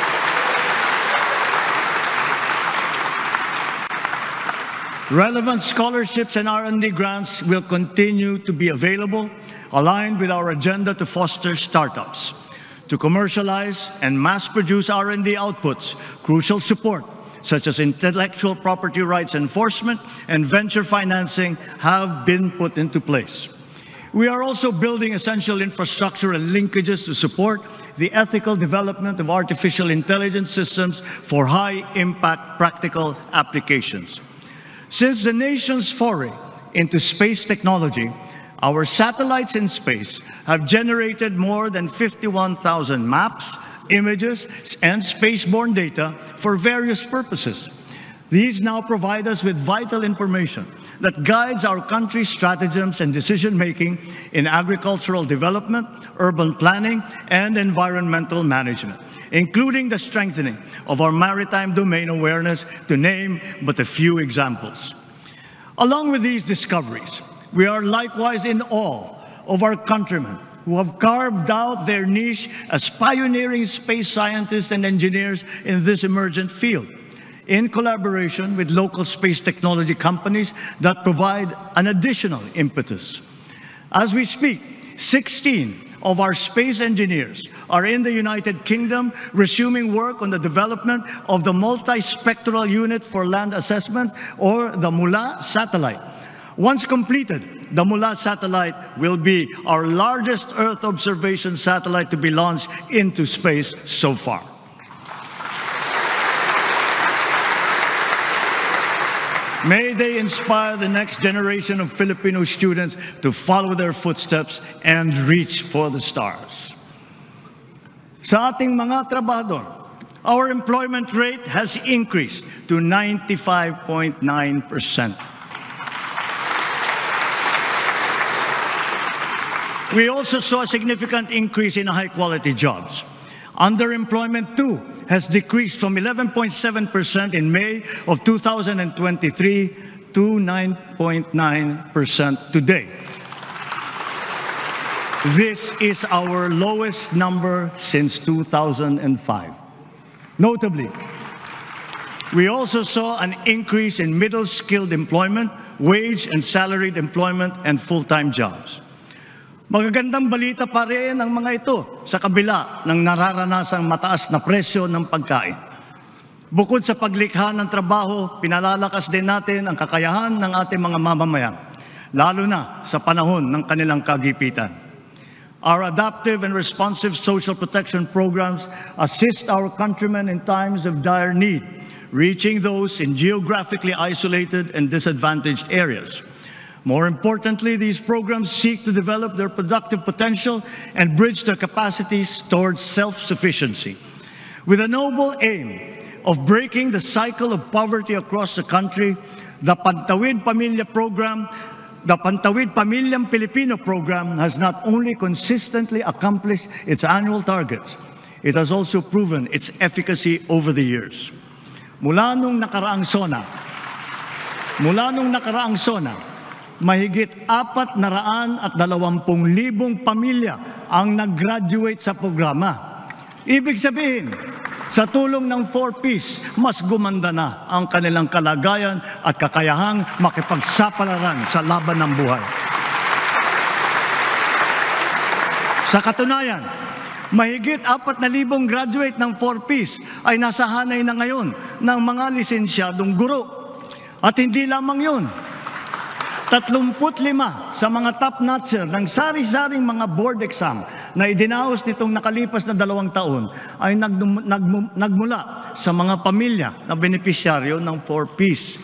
Relevant scholarships and R&D grants will continue to be available, aligned with our agenda to foster startups. To commercialize and mass-produce R&D outputs, crucial support, such as intellectual property rights enforcement and venture financing, have been put into place. We are also building essential infrastructure and linkages to support the ethical development of artificial intelligence systems for high-impact practical applications. Since the nation's foray into space technology, our satellites in space have generated more than 51,000 maps, images, and spaceborne data for various purposes. These now provide us with vital information that guides our country's stratagems and decision-making in agricultural development, urban planning, and environmental management, including the strengthening of our maritime domain awareness, to name but a few examples. Along with these discoveries, we are likewise in awe of our countrymen who have carved out their niche as pioneering space scientists and engineers in this emergent field, in collaboration with local space technology companies that provide an additional impetus. As we speak, 16 of our space engineers are in the United Kingdom, resuming work on the development of the Multispectral Unit for Land Assessment, or the MULA satellite. Once completed, the MULA satellite will be our largest Earth observation satellite to be launched into space so far. May they inspire the next generation of Filipino students to follow their footsteps and reach for the stars. Sa ating mga trabahador, our employment rate has increased to 95.9%. We also saw a significant increase in high-quality jobs. Underemployment, too, has decreased from 11.7% in May of 2023 to 9.9% today. This is our lowest number since 2005. Notably, we also saw an increase in middle-skilled employment, wage and salaried employment, and full-time jobs. Magagandang balita pa rin ang mga ito sa kabila ng nararanasang mataas na presyo ng pagkain. Bukod sa paglikha ng trabaho, pinalalakas din natin ang kakayahan ng ating mga mamamayan, lalo na sa panahon ng kanilang kagipitan. Our adaptive and responsive social protection programs assist our countrymen in times of dire need, reaching those in geographically isolated and disadvantaged areas. More importantly, these programs seek to develop their productive potential and bridge their capacities towards self-sufficiency. With a noble aim of breaking the cycle of poverty across the country, the Pantawid Pamilyang Pilipino program has not only consistently accomplished its annual targets, it has also proven its efficacy over the years. Mula nung nakaraang SONA, mahigit 420,000 pamilya ang nag-graduate sa programa. Ibig sabihin, sa tulong ng 4Ps, mas gumanda na ang kanilang kalagayan at kakayahang makipagsapalaran sa laban ng buhay. Sa katunayan, mahigit 4,000 graduate ng 4Ps ay nasa hanay na ngayon ng mga lisensyadong guro. At hindi lamang yun, 35 sa mga top-notcher ng sari-saring mga board exam na idinaos nitong nakalipas na 2 taon ay nagmula sa mga pamilya na benepisyaryo ng 4Ps.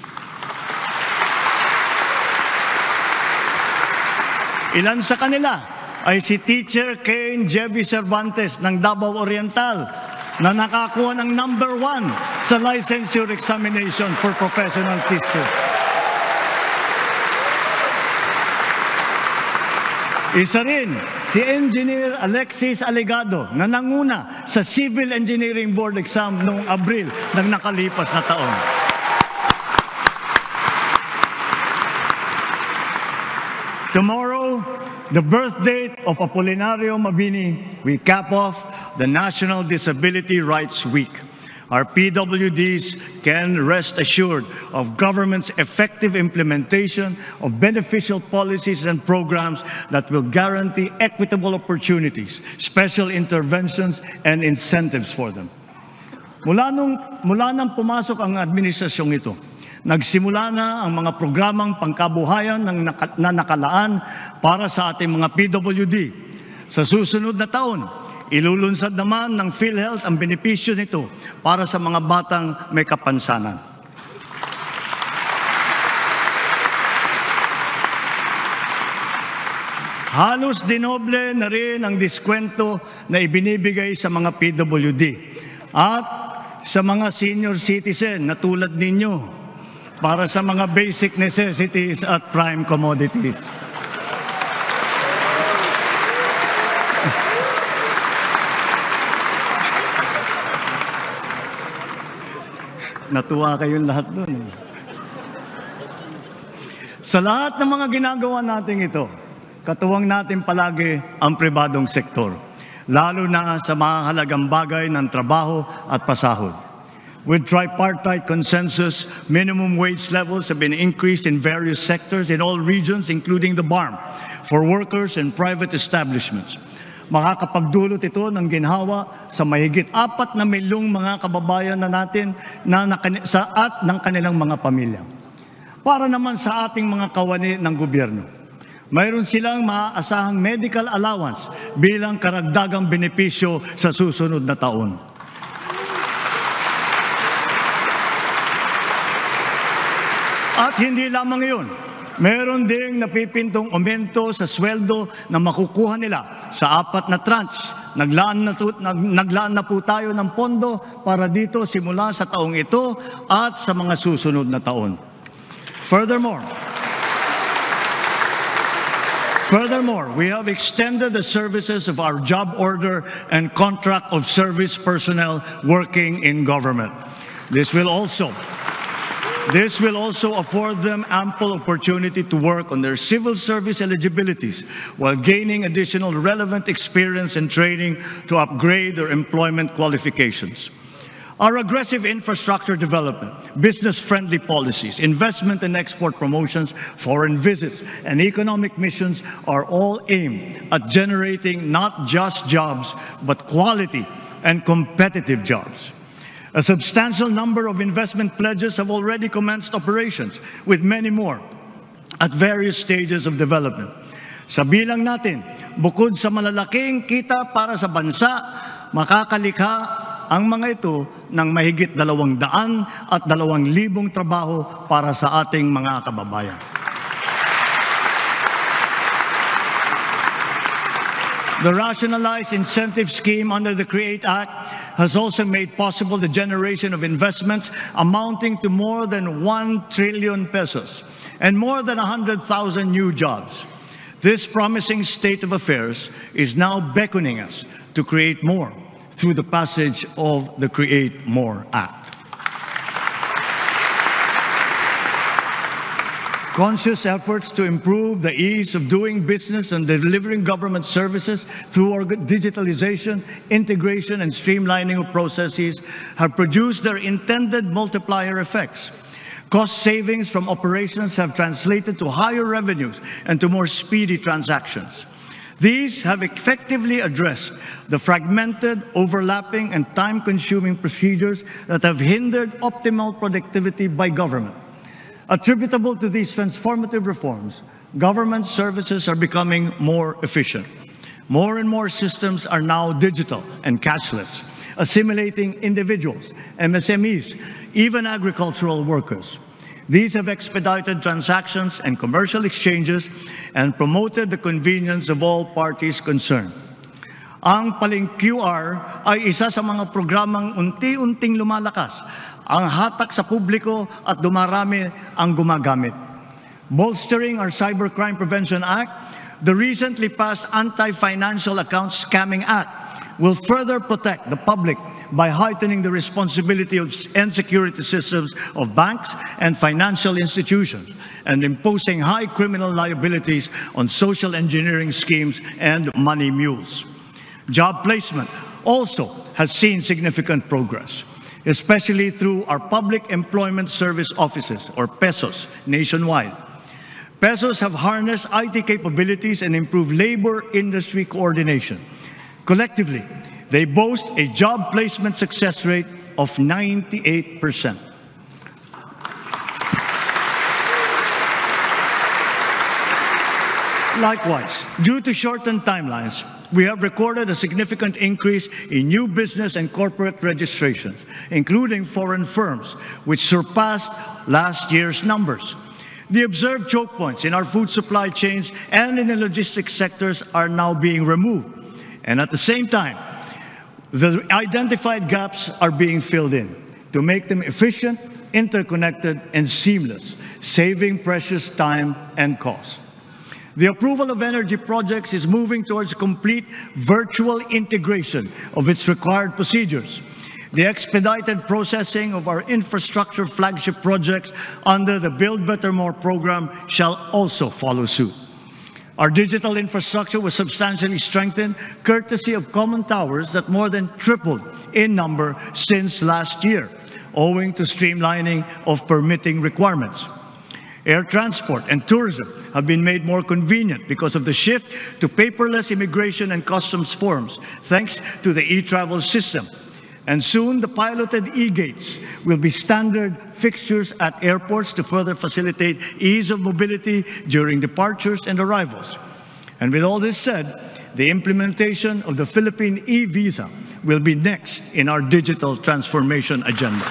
Ilan sa kanila ay si Teacher Kane Jevy Cervantes ng Davao Oriental na nakakuha ng number 1 sa licensure examination for professional teachers. Isa rin si Engineer Alexis Alegado na nanguna sa Civil Engineering Board exam noong Abril ng nakalipas na taon. Tomorrow, the birth date of Apolinario Mabini, we cap off the National Disability Rights Week. Our PWDs can rest assured of government's effective implementation of beneficial policies and programs that will guarantee equitable opportunities, special interventions, and incentives for them. Mula nang pumasok ang administrasyong ito, nagsimula na ang mga programang pangkabuhayan na nakalaan para sa ating mga PWD. Sa susunod na taon, ilulunsad naman ng PhilHealth ang benepisyo nito para sa mga batang may kapansanan. Halos dinoble na rin ang diskwento na ibinibigay sa mga PWD at sa mga senior citizen na tulad ninyo para sa mga basic necessities at prime commodities. Natuwa kayong lahat doon. Sa lahat ng mga ginagawa natin ito, katuwang natin palagi ang pribadong sektor, lalo na sa mahalagang bagay ng trabaho at pasahod. With tripartite consensus, minimum wage levels have been increased in various sectors in all regions, including the BARM, for workers and private establishments. Makakapagdulot ito ng ginhawa sa mahigit 4 na milyong mga kababayan na natin at ng kanilang mga pamilya. Para naman sa ating mga kawani ng gobyerno, mayroon silang maaasahang medical allowance bilang karagdagang benepisyo sa susunod na taon. At hindi lamang iyon, meron ding napipintong aumento sa sweldo na makukuha nila sa 4 na tranche. Naglaan na po tayo ng pondo para dito simula sa taong ito at sa mga susunod na taon. Furthermore, we have extended the services of our job order and contract of service personnel working in government. This will also afford them ample opportunity to work on their civil service eligibilities while gaining additional relevant experience and training to upgrade their employment qualifications. Our aggressive infrastructure development, business-friendly policies, investment and export promotions, foreign visits, and economic missions are all aimed at generating not just jobs, but quality and competitive jobs. A substantial number of investment pledges have already commenced operations, with many more at various stages of development. Sa bilang natin, bukod sa malalaking kita para sa bansa, makakalikha ang mga ito ng mahigit 200,000 trabaho para sa ating mga kababayan. The rationalized incentive scheme under the CREATE Act has also made possible the generation of investments amounting to more than 1 trillion pesos and more than 100,000 new jobs. This promising state of affairs is now beckoning us to create more through the passage of the Create More Act. Conscious efforts to improve the ease of doing business and delivering government services through digitalization, integration, and streamlining of processes have produced their intended multiplier effects. Cost savings from operations have translated to higher revenues and to more speedy transactions. These have effectively addressed the fragmented, overlapping, and time-consuming procedures that have hindered optimal productivity by government. Attributable to these transformative reforms, government services are becoming more efficient. More and more systems are now digital and cashless, assimilating individuals, MSMEs, even agricultural workers. These have expedited transactions and commercial exchanges and promoted the convenience of all parties concerned. Ang Paling QR ay isa sa mga programang unti-unting lumalakas, ang hatak sa publiko at dumarami ang gumagamit. Bolstering our Cybercrime Prevention Act, the recently passed Anti-Financial Account Scamming Act will further protect the public by heightening the responsibility and security systems of banks and financial institutions and imposing high criminal liabilities on social engineering schemes and money mules. Job placement also has seen significant progress, especially through our Public Employment Service Offices, or PESOs, nationwide. PESOs have harnessed IT capabilities and improved labor industry coordination. Collectively, they boast a job placement success rate of 98%. Likewise, due to shortened timelines, we have recorded a significant increase in new business and corporate registrations, including foreign firms, which surpassed last year's numbers. The observed choke points in our food supply chains and in the logistics sectors are now being removed. And at the same time, the identified gaps are being filled in to make them efficient, interconnected, and seamless, saving precious time and cost. The approval of energy projects is moving towards complete virtual integration of its required procedures. The expedited processing of our infrastructure flagship projects under the Build Better More program shall also follow suit. Our digital infrastructure was substantially strengthened courtesy of common towers that more than tripled in number since last year, owing to streamlining of permitting requirements. Air transport and tourism have been made more convenient because of the shift to paperless immigration and customs forms, thanks to the e-travel system. And soon, the piloted e-gates will be standard fixtures at airports to further facilitate ease of mobility during departures and arrivals. And with all this said, the implementation of the Philippine e-visa will be next in our digital transformation agenda.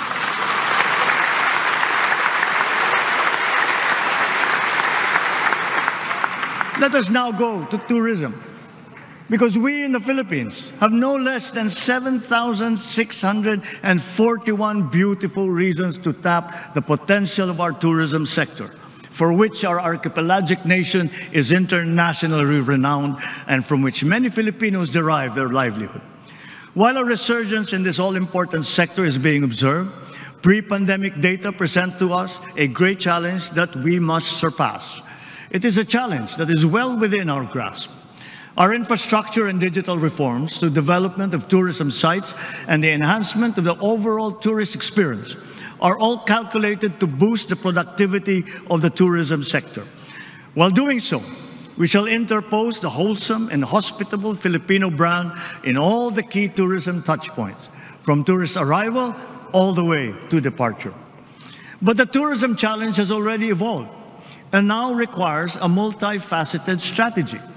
Let us now go to tourism, because we in the Philippines have no less than 7,641 beautiful reasons to tap the potential of our tourism sector, for which our archipelagic nation is internationally renowned and from which many Filipinos derive their livelihood. While a resurgence in this all-important sector is being observed, pre-pandemic data present to us a great challenge that we must surpass. It is a challenge that is well within our grasp. Our infrastructure and digital reforms, the development of tourism sites, and the enhancement of the overall tourist experience are all calculated to boost the productivity of the tourism sector. While doing so, we shall interpose the wholesome and hospitable Filipino brand in all the key tourism touchpoints, from tourist arrival all the way to departure. But the tourism challenge has already evolved and now requires a multifaceted strategy.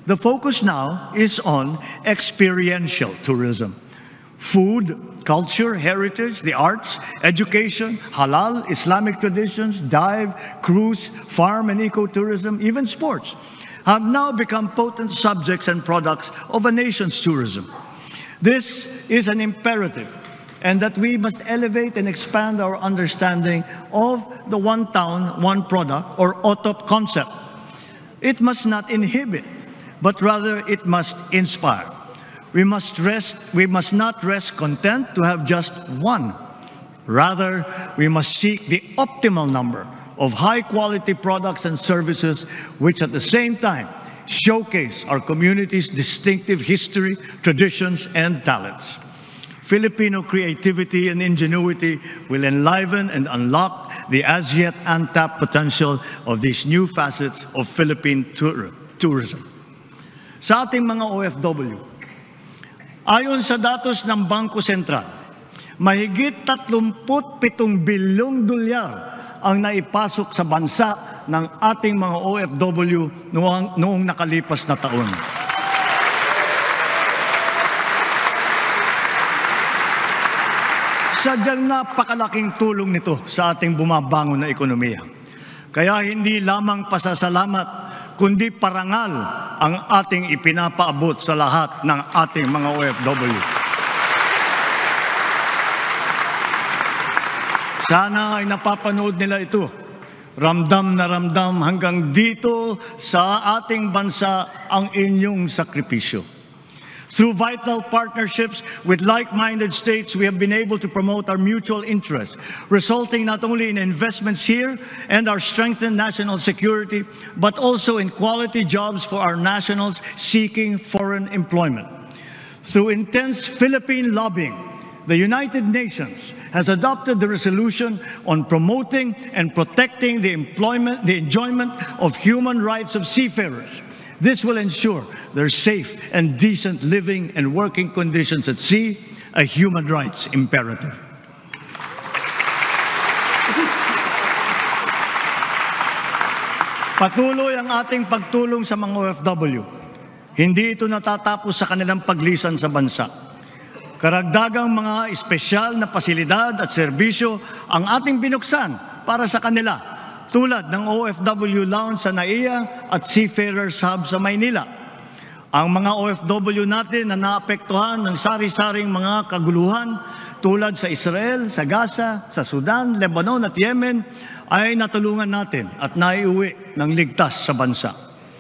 The focus now is on experiential tourism. Food, culture, heritage, the arts, education, halal, Islamic traditions, dive, cruise, farm and ecotourism, even sports have now become potent subjects and products of a nation's tourism. This is an imperative, and that we must elevate and expand our understanding of the one town, one product, or OTOP concept. It must not inhibit, but rather it must inspire. We must not rest content to have just one. Rather, we must seek the optimal number of high-quality products and services which at the same time showcase our community's distinctive history, traditions, and talents. Filipino creativity and ingenuity will enliven and unlock the as yet untapped potential of these new facets of Philippine tourism. Sa ating mga OFW, ayon sa datos ng Bangko Sentral, mahigit 37 bilyong dolyar ang naipasok sa bansa ng ating mga OFW noong nakalipas na taon. Sadyang napakalaking tulong nito sa ating bumabangon na ekonomiya. Kaya hindi lamang pasasalamat, kundi parangal ang ating ipinapaabot sa lahat ng ating mga OFW. Sana ay napapanood nila ito. Ramdam na ramdam hanggang dito sa ating bansa ang inyong sakripisyo. Through vital partnerships with like-minded states, we have been able to promote our mutual interests, resulting not only in investments here and our strengthened national security, but also in quality jobs for our nationals seeking foreign employment. Through intense Philippine lobbying, the United Nations has adopted the resolution on promoting and protecting the enjoyment of human rights of seafarers. This will ensure their safe and decent living and working conditions at sea, a human rights imperative. Patuloy ang ating pagtulong sa mga OFW. Hindi ito natatapos sa kanilang paglisan sa bansa. Karagdagang mga espesyal na pasilidad at serbisyo ang ating binuksan para sa kanila, tulad ng OFW Lounge sa NAIA at Seafarers Hub sa Maynila. Ang mga OFW natin na naapektuhan ng sari-saring mga kaguluhan tulad sa Israel, sa Gaza, sa Sudan, Lebanon at Yemen ay natulungan natin at naiuwi ng ligtas sa bansa.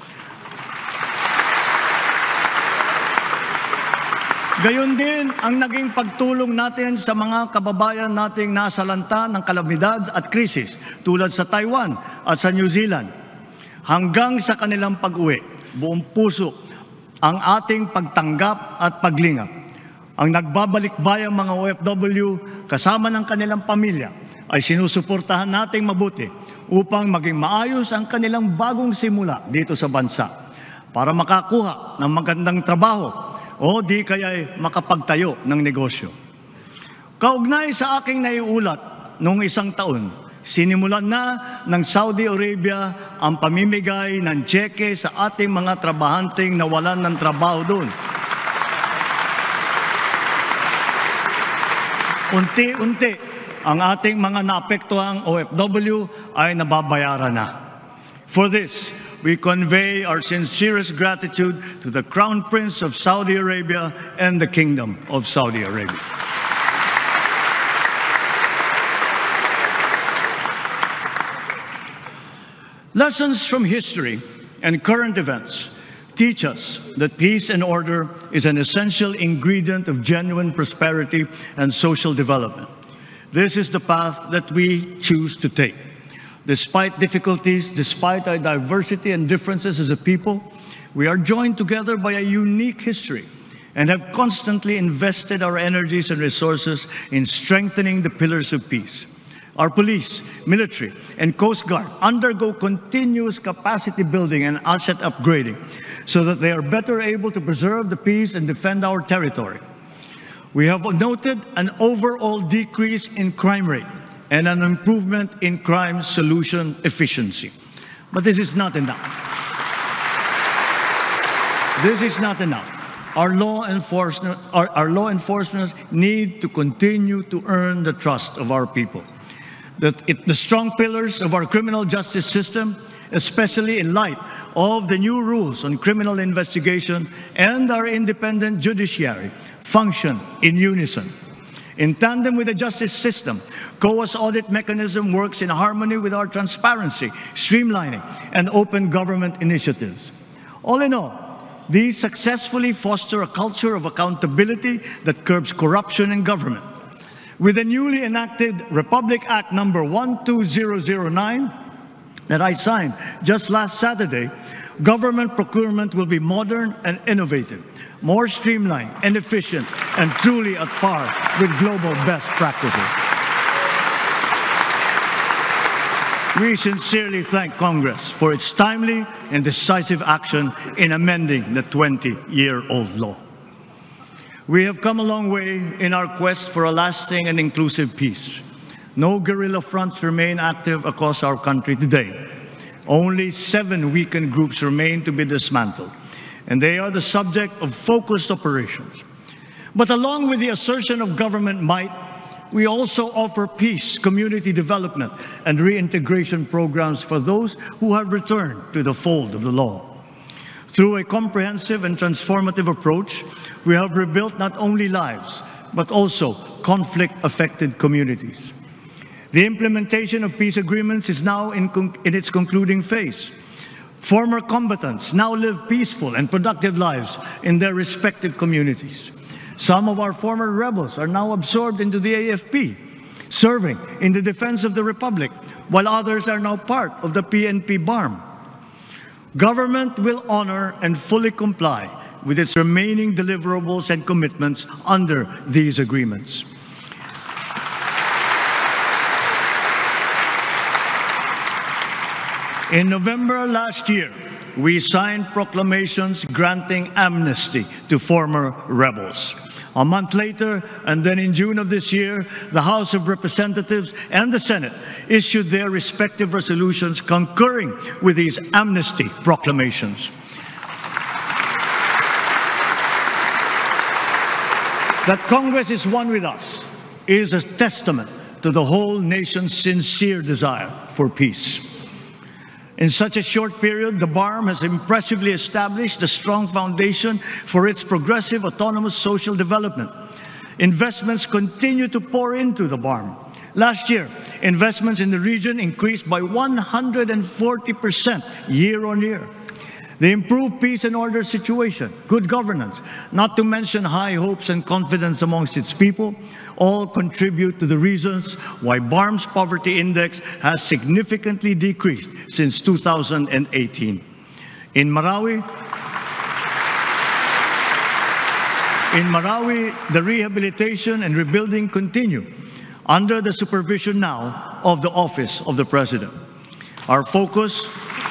Gayon din ang naging pagtulong natin sa mga kababayan nating nasalanta ng kalamidad at krisis tulad sa Taiwan at sa New Zealand. Hanggang sa kanilang pag-uwi, buong puso ang ating pagtanggap at paglingap. Ang nagbabalik-bayang mga OFW kasama ng kanilang pamilya ay sinusuportahan nating mabuti upang maging maayos ang kanilang bagong simula dito sa bansa para makakuha ng magandang trabaho o di kaya'y makapagtayo ng negosyo. Kaugnay sa aking naiulat noong isang taon, sinimulan na ng Saudi Arabia ang pamimigay ng tseke sa ating mga trabahanteng nawalan ng trabaho doon. Unti-unti, ang ating mga naapektuhang OFW ay nababayaran na. For this, we convey our sincerest gratitude to the Crown Prince of Saudi Arabia and the Kingdom of Saudi Arabia. Lessons from history and current events teach us that peace and order is an essential ingredient of genuine prosperity and social development. This is the path that we choose to take. Despite difficulties, despite our diversity and differences as a people, we are joined together by a unique history and have constantly invested our energies and resources in strengthening the pillars of peace. Our police, military, and Coast Guard undergo continuous capacity building and asset upgrading so that they are better able to preserve the peace and defend our territory. We have noted an overall decrease in crime rate and an improvement in crime solution efficiency. But this is not enough. This is not enough. Our law enforcement need to continue to earn the trust of our people. The strong pillars of our criminal justice system, especially in light of the new rules on criminal investigation and our independent judiciary, function in unison. In tandem with the justice system, COA's audit mechanism works in harmony with our transparency, streamlining, and open government initiatives. All in all, these successfully foster a culture of accountability that curbs corruption in government. With the newly enacted Republic Act number 12009 that I signed just last Saturday, government procurement will be modern and innovative, more streamlined and efficient, and truly at par with global best practices. We sincerely thank Congress for its timely and decisive action in amending the 20-year-old law. We have come a long way in our quest for a lasting and inclusive peace. No guerrilla fronts remain active across our country today. Only 7 weakened groups remain to be dismantled, and they are the subject of focused operations. But along with the assertion of government might, we also offer peace, community development, and reintegration programs for those who have returned to the fold of the law. Through a comprehensive and transformative approach, we have rebuilt not only lives, but also conflict-affected communities. The implementation of peace agreements is now in its concluding phase. Former combatants now live peaceful and productive lives in their respective communities. Some of our former rebels are now absorbed into the AFP, serving in the defense of the Republic, while others are now part of the PNP BARM. Government will honor and fully comply with its remaining deliverables and commitments under these agreements. In November last year, we signed proclamations granting amnesty to former rebels. A month later, and then in June of this year, the House of Representatives and the Senate issued their respective resolutions concurring with these amnesty proclamations. That Congress is one with us is a testament to the whole nation's sincere desire for peace. In such a short period, the BARM has impressively established a strong foundation for its progressive, autonomous social development. Investments continue to pour into the BARM. Last year, investments in the region increased by 140% year-on-year. The improved peace and order situation, good governance, not to mention high hopes and confidence amongst its people, all contribute to the reasons why BARM's poverty index has significantly decreased since 2018. In Marawi, the rehabilitation and rebuilding continue under the supervision now of the Office of the President. Our focus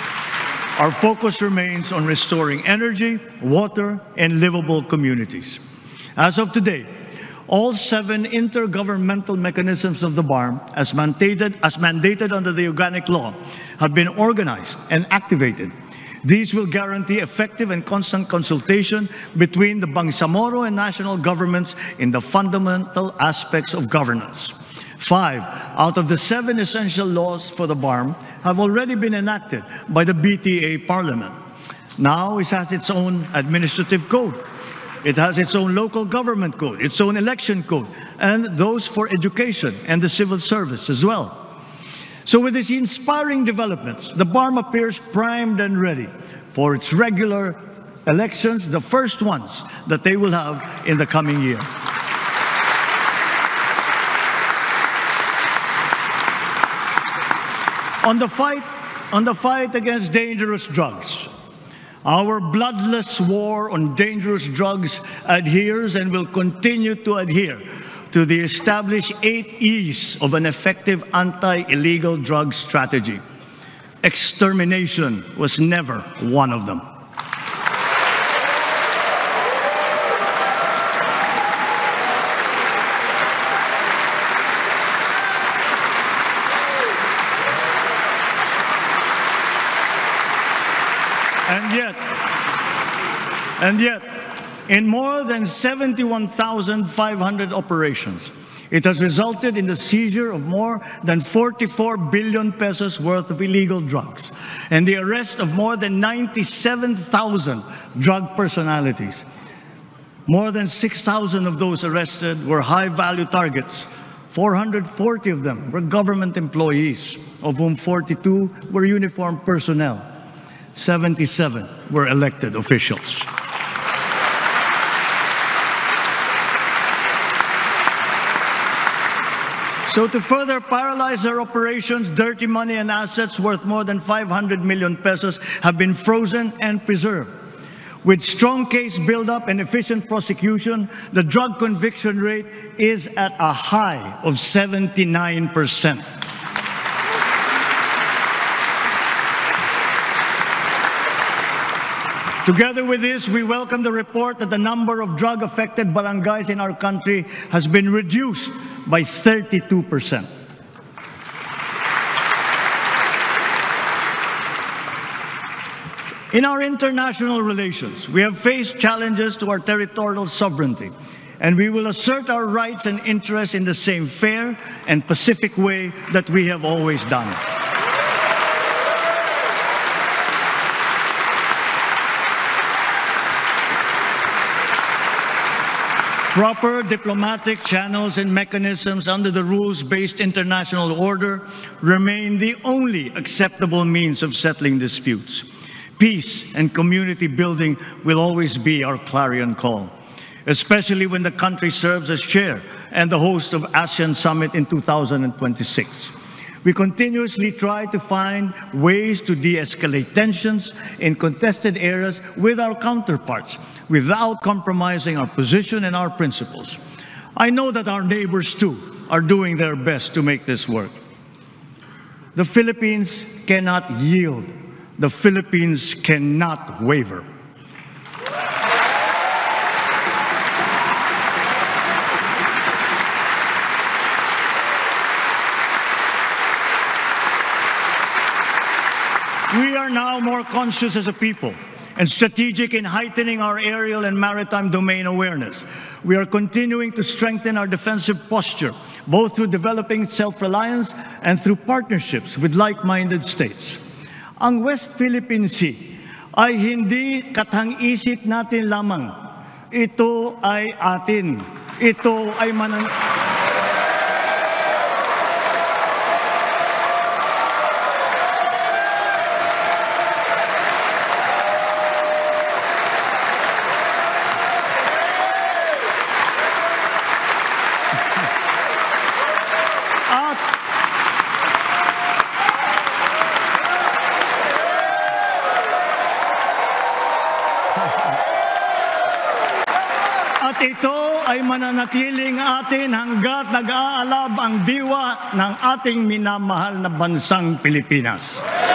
remains on restoring energy, water, and livable communities. As of today, all 7 intergovernmental mechanisms of the BARM, as mandated under the organic law, have been organized and activated. These will guarantee effective and constant consultation between the Bangsamoro and national governments in the fundamental aspects of governance. 5 out of the 7 essential laws for the BARM have already been enacted by the BTA Parliament. Now it has its own administrative code. It has its own local government code, its own election code, and those for education and the civil service as well. So with these inspiring developments, the BARM appears primed and ready for its regular elections, the first ones that they will have in the coming year. On the fight against dangerous drugs, our bloodless war on dangerous drugs adheres and will continue to adhere to the established 8 E's of an effective anti-illegal drug strategy. Extermination was never one of them. And yet, in more than 71,500 operations, it has resulted in the seizure of more than 44 billion pesos worth of illegal drugs and the arrest of more than 97,000 drug personalities. More than 6,000 of those arrested were high-value targets. 440 of them were government employees, of whom 42 were uniformed personnel. 77 were elected officials. So to further paralyze their operations, dirty money and assets worth more than 500 million pesos have been frozen and preserved. With strong case buildup and efficient prosecution, the drug conviction rate is at a high of 79%. Together with this, we welcome the report that the number of drug-affected barangays in our country has been reduced by 32%. In our international relations, we have faced challenges to our territorial sovereignty, and we will assert our rights and interests in the same fair and pacific way that we have always done. Proper diplomatic channels and mechanisms under the rules-based international order remain the only acceptable means of settling disputes. Peace and community building will always be our clarion call, especially when the country serves as chair and the host of ASEAN Summit in 2026. We continuously try to find ways to de-escalate tensions in contested areas with our counterparts without compromising our position and our principles. I know that our neighbors too are doing their best to make this work. The Philippines cannot yield. The Philippines cannot waver. We are now more conscious as a people and strategic in heightening our aerial and maritime domain awareness. We are continuing to strengthen our defensive posture, both through developing self-reliance and through partnerships with like-minded states. Ang West Philippine Sea ay hindi katang-isip natin lamang. Ito ay atin. Ito ay At ito ay mananatiling atin hanggat nag-aalab ang diwa ng ating minamahal na bansang Pilipinas.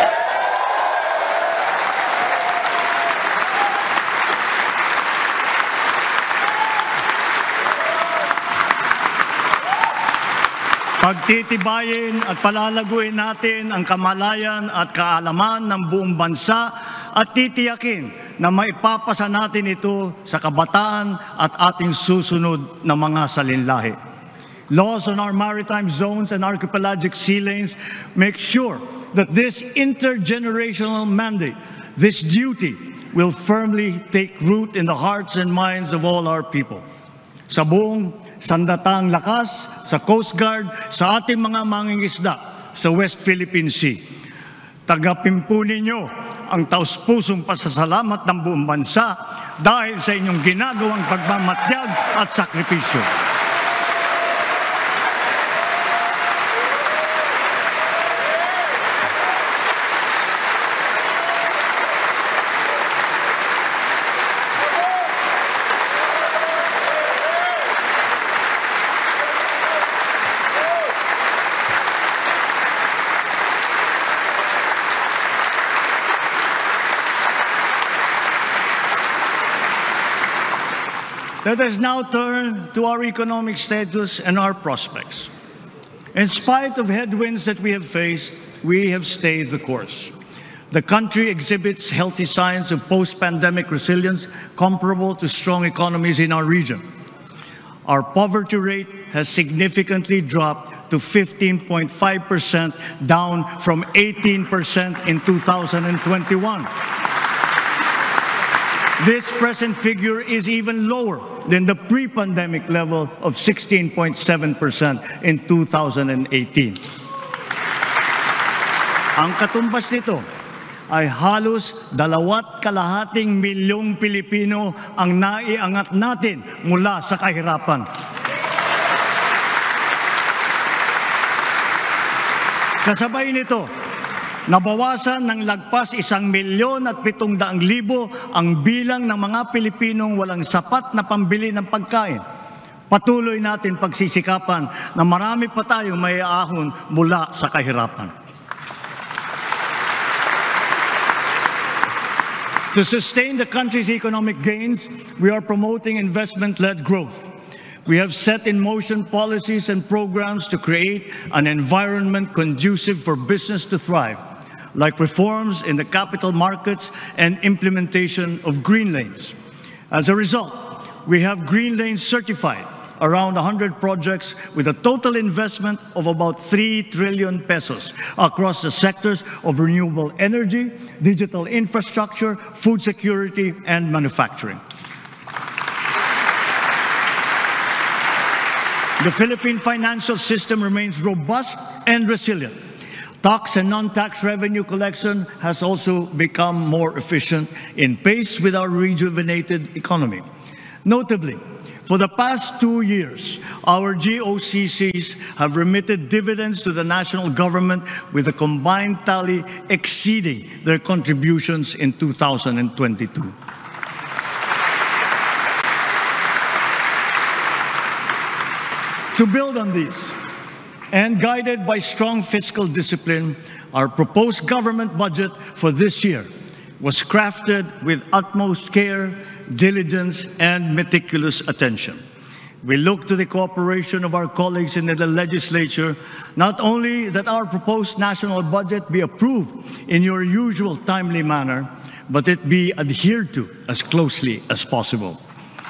Pagtitibayin at palalaguin natin ang kamalayan at kaalaman ng buong bansa at titiyakin na maipapasa natin ito sa kabataan at ating susunod na mga salinlahi. Laws on our maritime zones and archipelagic sea lanes make sure that this intergenerational mandate, this duty, will firmly take root in the hearts and minds of all our people. Sa buong sandatang lakas, sa Coast Guard, sa ating mga mangingisda sa West Philippine Sea, tagapin ninyo ang taus-pusong pasasalamat ng buong bansa dahil sa inyong ginagawang pagmamatyag at sakripisyo. Let us now turn to our economic status and our prospects. In spite of headwinds that we have faced, we have stayed the course. The country exhibits healthy signs of post-pandemic resilience comparable to strong economies in our region. Our poverty rate has significantly dropped to 15.5%, down from 18% in 2021. This present figure is even lower than the pre-pandemic level of 16.7% in 2018. Ang katumbas nito ay halos 2.5 milyong Pilipino ang naiangat natin mula sa kahirapan. Kasabay nito, nabawasan ng lagpas 1,700,000 ang bilang ng mga Pilipinong walang sapat na pambili ng pagkain. Patuloy natin pagsisikapan na marami pa tayong maiahon mula sa kahirapan. To sustain the country's economic gains, we are promoting investment-led growth. We have set in motion policies and programs to create an environment conducive for business to thrive, like reforms in the capital markets and implementation of green lanes. As a result, we have green lanes certified, around 100 projects with a total investment of about 3 trillion pesos across the sectors of renewable energy, digital infrastructure, food security, and manufacturing. The Philippine financial system remains robust and resilient. Tax and non-tax revenue collection has also become more efficient in pace with our rejuvenated economy. Notably, for the past 2 years, our GOCCs have remitted dividends to the national government with a combined tally exceeding their contributions in 2022. To build on these, and guided by strong fiscal discipline, our proposed government budget for this year was crafted with utmost care, diligence, and meticulous attention. We look to the cooperation of our colleagues in the legislature, not only that our proposed national budget be approved in your usual timely manner, but it be adhered to as closely as possible.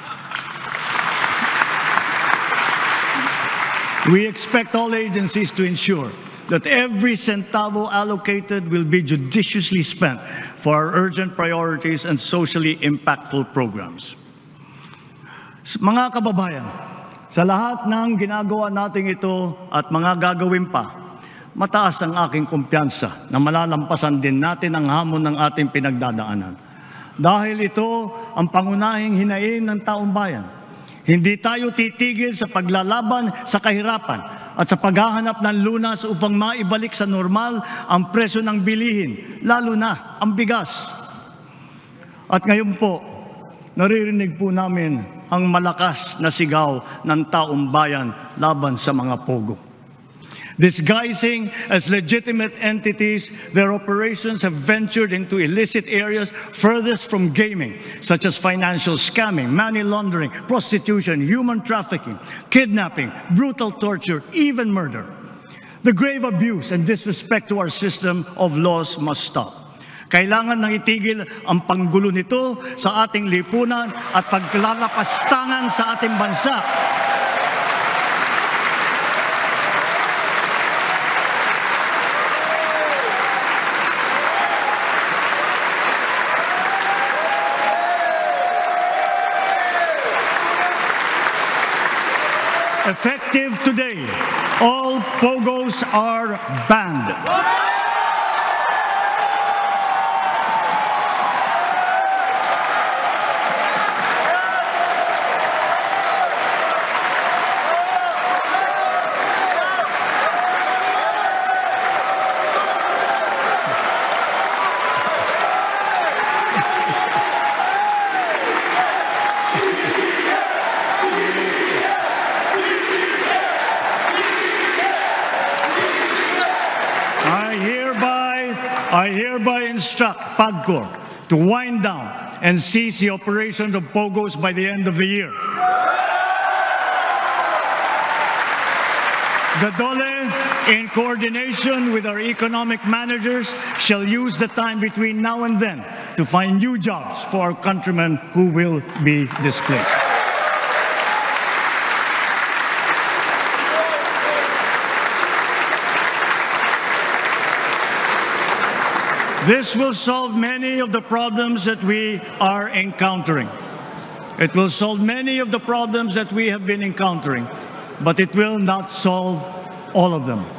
We expect all agencies to ensure that every centavo allocated will be judiciously spent for our urgent priorities and socially impactful programs. Mga kababayan, sa lahat ng ginagawa natin ito at mga gagawin pa, mataas ang aking kumpiyansa na malalampasan din natin ang hamon ng ating pinagdadaanan. Dahil ito ang pangunahing hinaing ng taong bayan. Hindi tayo titigil sa paglalaban sa kahirapan at sa paghahanap ng lunas upang maibalik sa normal ang presyo ng bilihin, lalo na ang bigas. At ngayon po, naririnig po namin ang malakas na sigaw ng taong bayan laban sa mga pogo. Disguising as legitimate entities, their operations have ventured into illicit areas furthest from gaming, such as financial scamming, money laundering, prostitution, human trafficking, kidnapping, brutal torture, even murder. The grave abuse and disrespect to our system of laws must stop. Kailangan nang itigil ang panggulo nito sa ating lipunan at paglalapastangan sa ating bansa. Effective today, all POGOs are banned. I hereby instruct PAGCOR to wind down and cease the operations of POGOs by the end of the year. The DOLE, in coordination with our economic managers, shall use the time between now and then to find new jobs for our countrymen who will be displaced. This will solve many of the problems that we are encountering. It will solve many of the problems that we have been encountering, but it will not solve all of them.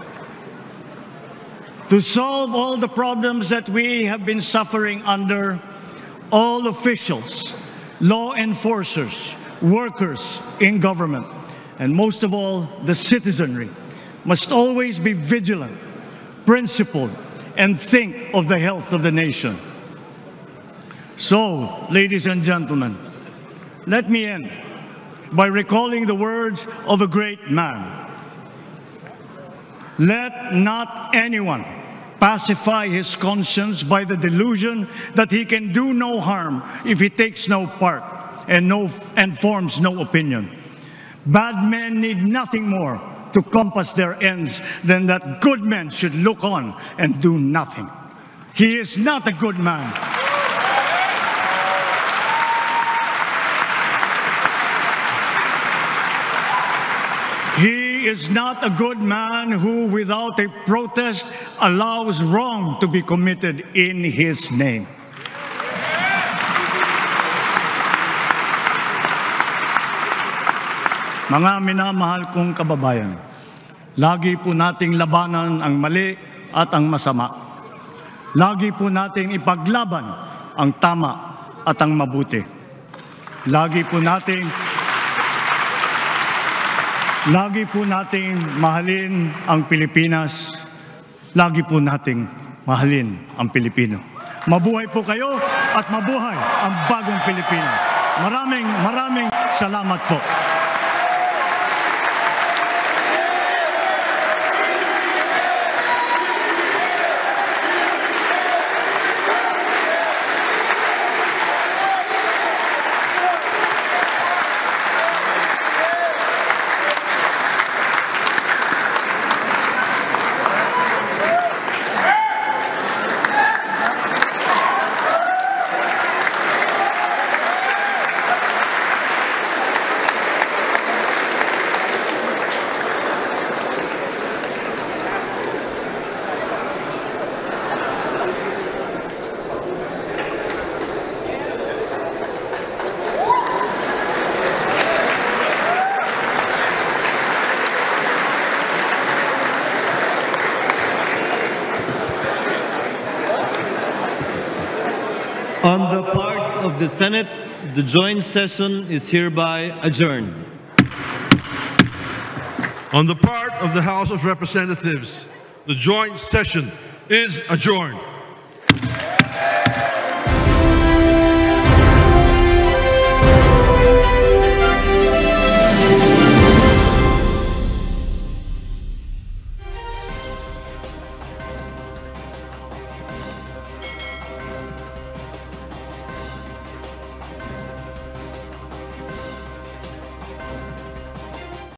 To solve all the problems that we have been suffering under, all officials, law enforcers, workers in government, and most of all, the citizenry, must always be vigilant, principled, and think of the health of the nation. So, ladies and gentlemen, let me end by recalling the words of a great man. Let not anyone pacify his conscience by the delusion that he can do no harm if he takes no part and forms no opinion. Bad men need nothing more to compass their ends than that good men should look on and do nothing. He is not a good man. He is not a good man who, without a protest, allows wrong to be committed in his name. Mga minamahal kong kababayan, lagi po nating labanan ang mali at ang masama. Lagi po nating ipaglaban ang tama at ang mabuti. Lagi po nating mahalin ang Pilipinas. Lagi po nating mahalin ang Pilipino. Mabuhay po kayo at mabuhay ang bagong Pilipinas. Maraming salamat po. On the part of the Senate, the joint session is hereby adjourned. On the part of the House of Representatives, the joint session is adjourned.